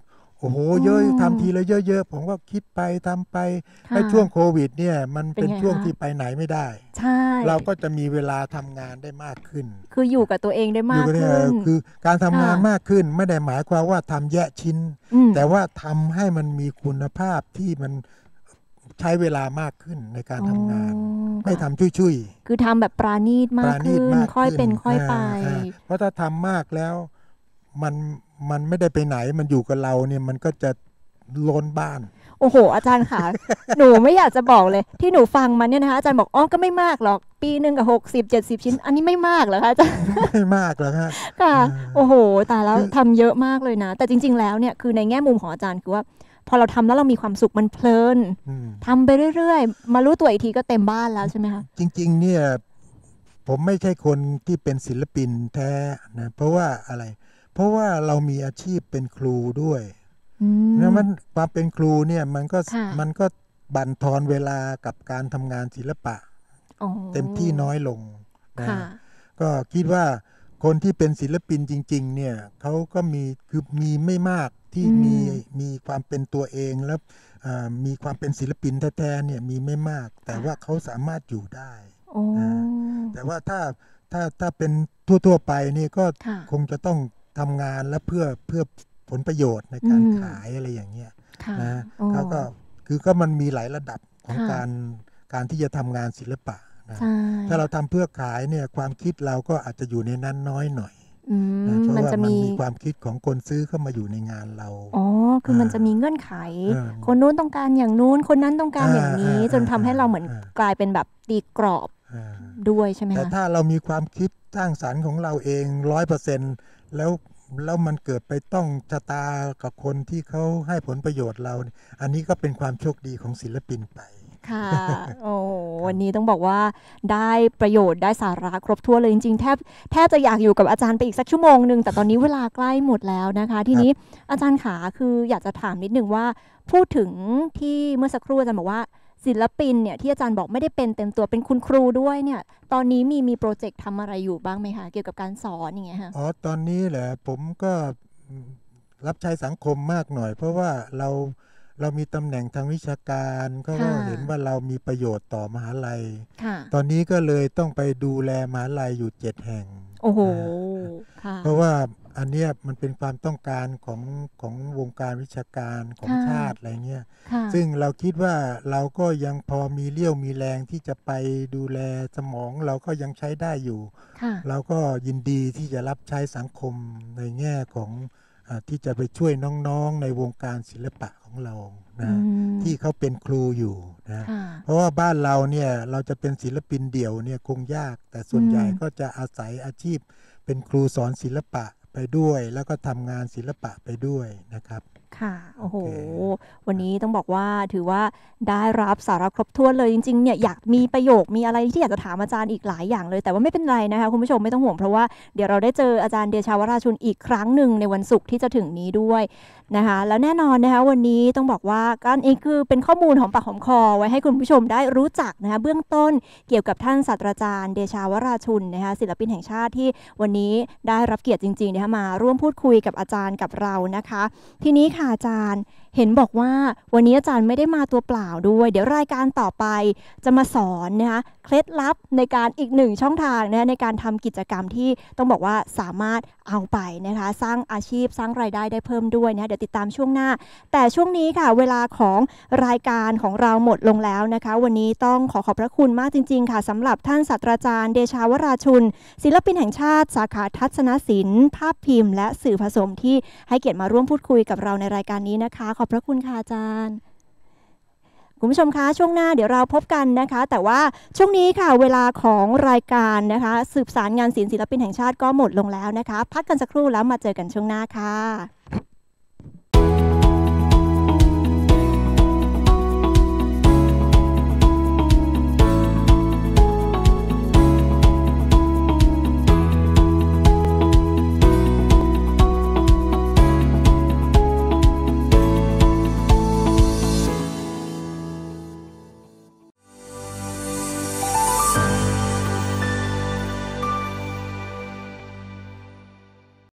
Speaker 2: โอ้โหเยอะทำทีละเยอะๆผมก็คิดไปทำไปในช่วงโควิดเนี่ยมันเป็นช่วงที่ไปไหนไม่ได้
Speaker 4: ใช่
Speaker 2: เราก็จะมีเวลาทำงานได้มากขึ้น
Speaker 4: คืออยู่กับตัวเองได้มากขึ้น
Speaker 2: คือการทำงานมากขึ้นไม่ได้หมายความว่าทำแยะชิ้นแต่ว่าทำให้มันมีคุณภาพที่มันใช้เวลามากขึ้นในการทำงานไม่ทำชุยๆ
Speaker 4: คือทำแบบปราณีตมากขึ้นค่อยเป็นค่อยไป
Speaker 2: เพราะถ้าทำมากแล้วมันไม่ได้ไปไหนมันอยู่กับเราเนี่ยมันก็จะล้นบ้าน
Speaker 4: โอ้โหอาจารย์ค่ะ หนูไม่อยากจะบอกเลยที่หนูฟังมาเนี่ยนะคะอาจารย์บอกก็ไม่มากหรอกปีนึงกับ60-70 ชิ้นอันนี้ไม่มากเหรอคะอาจารย์
Speaker 2: ไม่มากหรอกครับ
Speaker 4: ค่ะโอ้โหแต่แล้วทำเยอะมากเลยนะแต่จริงๆแล้วเนี่ยคือในแง่มุมของอาจารย์คือว่าพอเราทำแล้วเรามีความสุขมันเพลินทำไปเรื่อยๆมารู้ตัวอีกทีก็เต็มบ้านแล้วใช่ไหมคะ
Speaker 2: จริงๆเนี่ยผมไม่ใช่คนที่เป็นศิลปินแท้นะเพราะว่าอะไรเพราะว่าเรามีอาชีพเป็นครูด้วยแล้วมันความเป็นครูเนี่ยมันก็บั่นทอนเวลากับการทำงานศิลปะเต็มที่น้อยลงนะก็คิดว่าคนที่เป็นศิลปินจริงๆเนี่ยเขาก็มีไม่มากที่มีความเป็นตัวเองแล้วมีความเป็นศิลปินแท้ๆเนี่ยมีไม่มากแต่ว่าเขาสามารถอยู่ได้แต่ว่าถ้าเป็นทั่วไปนี่ก็คงจะต้องทำงานและเพื่อผลประโยชน์ในการขายอะไรอย่างเงี้ยนะเขาก็คือก็มันมีหลายระดับของการที่จะทำงานศิลปะนะถ้าเราทำเพื่อขายเนี่ยความคิดเราก็อาจจะอยู่ในนั้นน้อยหน่อยเพราะว่ามันมีความคิดของคนซื้อเข้ามาอยู่ในงานเรา
Speaker 4: คือมันจะมีเงื่อนไขคนนู้นต้องการอย่างนู้นคนนั้นต้องการอย่างนี้จนทำให้เราเหมือนกลายเป็นแบบตีกรอบด้วยใช่ไหมคะ
Speaker 2: แต่ถ้าเรามีความคิดสร้างสรรค์ของเราเอง 100% แล้วมันเกิดไปต้องชะตากับคนที่เขาให้ผลประโยชน์เราอันนี้ก็เป็นความโชคดีของศิลปินไป
Speaker 4: ค่ะโอ้วันนี้ต้องบอกว่าได้ประโยชน์ได้สาระครบถ้วนเลยจริงๆแทบจะอยากอยู่กับอาจารย์ไปอีกสักชั่วโมงนึงแต่ตอนนี้เวลาใกล้หมดแล้วนะคะทีนี้อาจารย์ขาคืออยากจะถามนิดนึงว่าพูดถึงที่เมื่อสักครู่อาจารย์บอกว่าศิลปินเนี่ยที่อาจารย์บอกไม่ได้เป็นเต็มตัวเป็นคุณครูด้วยเนี่ยตอนนี้มีโปรเจกต์ทำอะไรอยู่บ้างไหมคะเกี่ยวกับการสอนอย่างเงี้ยค่ะ
Speaker 2: ตอนนี้แหละผมก็รับใช้สังคมมากหน่อยเพราะว่าเรามีตำแหน่งทางวิชาการก็เห็นว่าเรามีประโยชน์ต่อมหาลัยตอนนี้ก็เลยต้องไปดูแลมหาลัยอยู่7 แห่ง
Speaker 4: โอ้โห
Speaker 2: เพราะว่าอันเนี้ยมันเป็นความต้องการของวงการวิชาการของชาติอะไรเงี้ยซึ่งเราคิดว่าเราก็ยังพอมีเรี่ยวมีแรงที่จะไปดูแลสมองเราก็ยังใช้ได้อยู่เราก็ยินดีที่จะรับใช้สังคมในแง่ของที่จะไปช่วยน้องๆในวงการศิลปะของเรานะที่เขาเป็นครูอยู่นะเพราะว่าบ้านเราเนี่ยเราจะเป็นศิลปินเดี่ยวเนี่ยคงยากแต่ส่วนใหญ่ก็จะอาศัยอาชีพเป็นครูสอนศิลปะไปด้วยแล้วก็ทำงานศิลปะไปด้วยนะครับ
Speaker 4: ค่ะโอ้โหวันนี้ต้องบอกว่าถือว่าได้รับสาระครบถ้วนเลยจริงๆเนี่ยอยากมีประโยคมีอะไรที่อยากจะถามอาจารย์อีกหลายอย่างเลยแต่ว่าไม่เป็นไรนะคะคุณผู้ชมไม่ต้องห่วงเพราะว่าเดี๋ยวเราได้เจออาจารย์เดชาวราชุนอีกครั้งหนึ่งในวันศุกร์ที่จะถึงนี้ด้วยนะคะแล้วแน่นอนนะคะวันนี้ต้องบอกว่าการเองคือเป็นข้อมูลหอมปากหอมคอไว้ให้คุณผู้ชมได้รู้จักนะคะเบื้องต้นเกี่ยวกับท่านศาสตราจารย์เดชาวราชุนนะคะศิลปินแห่งชาติที่วันนี้ได้รับเกียรติจริงๆนะคะมาร่วมพูดคุยกับอาจารย์กับเรานะคะทีนี้ค่ะอาจารย์เห็นบอกว่าวันนี้อาจารย์ไม่ได้มาตัวเปล่าด้วยเดี๋ยวรายการต่อไปจะมาสอนนะคะเคล็ดลับในการอีกหนึ่งช่องทางนะคะในการทำกิจกรรมที่ต้องบอกว่าสามารถเอาไปนะคะสร้างอาชีพสร้างรายได้ได้เพิ่มด้วยนะคะเดี๋ยวติดตามช่วงหน้าแต่ช่วงนี้ค่ะเวลาของรายการของเราหมดลงแล้วนะคะวันนี้ต้องขอบพระคุณมากจริงๆค่ะสำหรับท่านศาสตราจารย์เดชาวราชุนศิลปินแห่งชาติสาขาทัศนศิลป์ภาพพิมพ์และสื่อผสมที่ให้เกียรติมาร่วมพูดคุยกับเราในรายการนี้นะคะขอบพระคุณค่ะอาจารย์คุณผู้ชมคะช่วงหน้าเดี๋ยวเราพบกันนะคะแต่ว่าช่วงนี้ค่ะเวลาของรายการนะคะสืบสารงานศิลป์ศิลปินแห่งชาติก็หมดลงแล้วนะคะพักกันสักครู่แล้วมาเจอกันช่วงหน้าค่ะ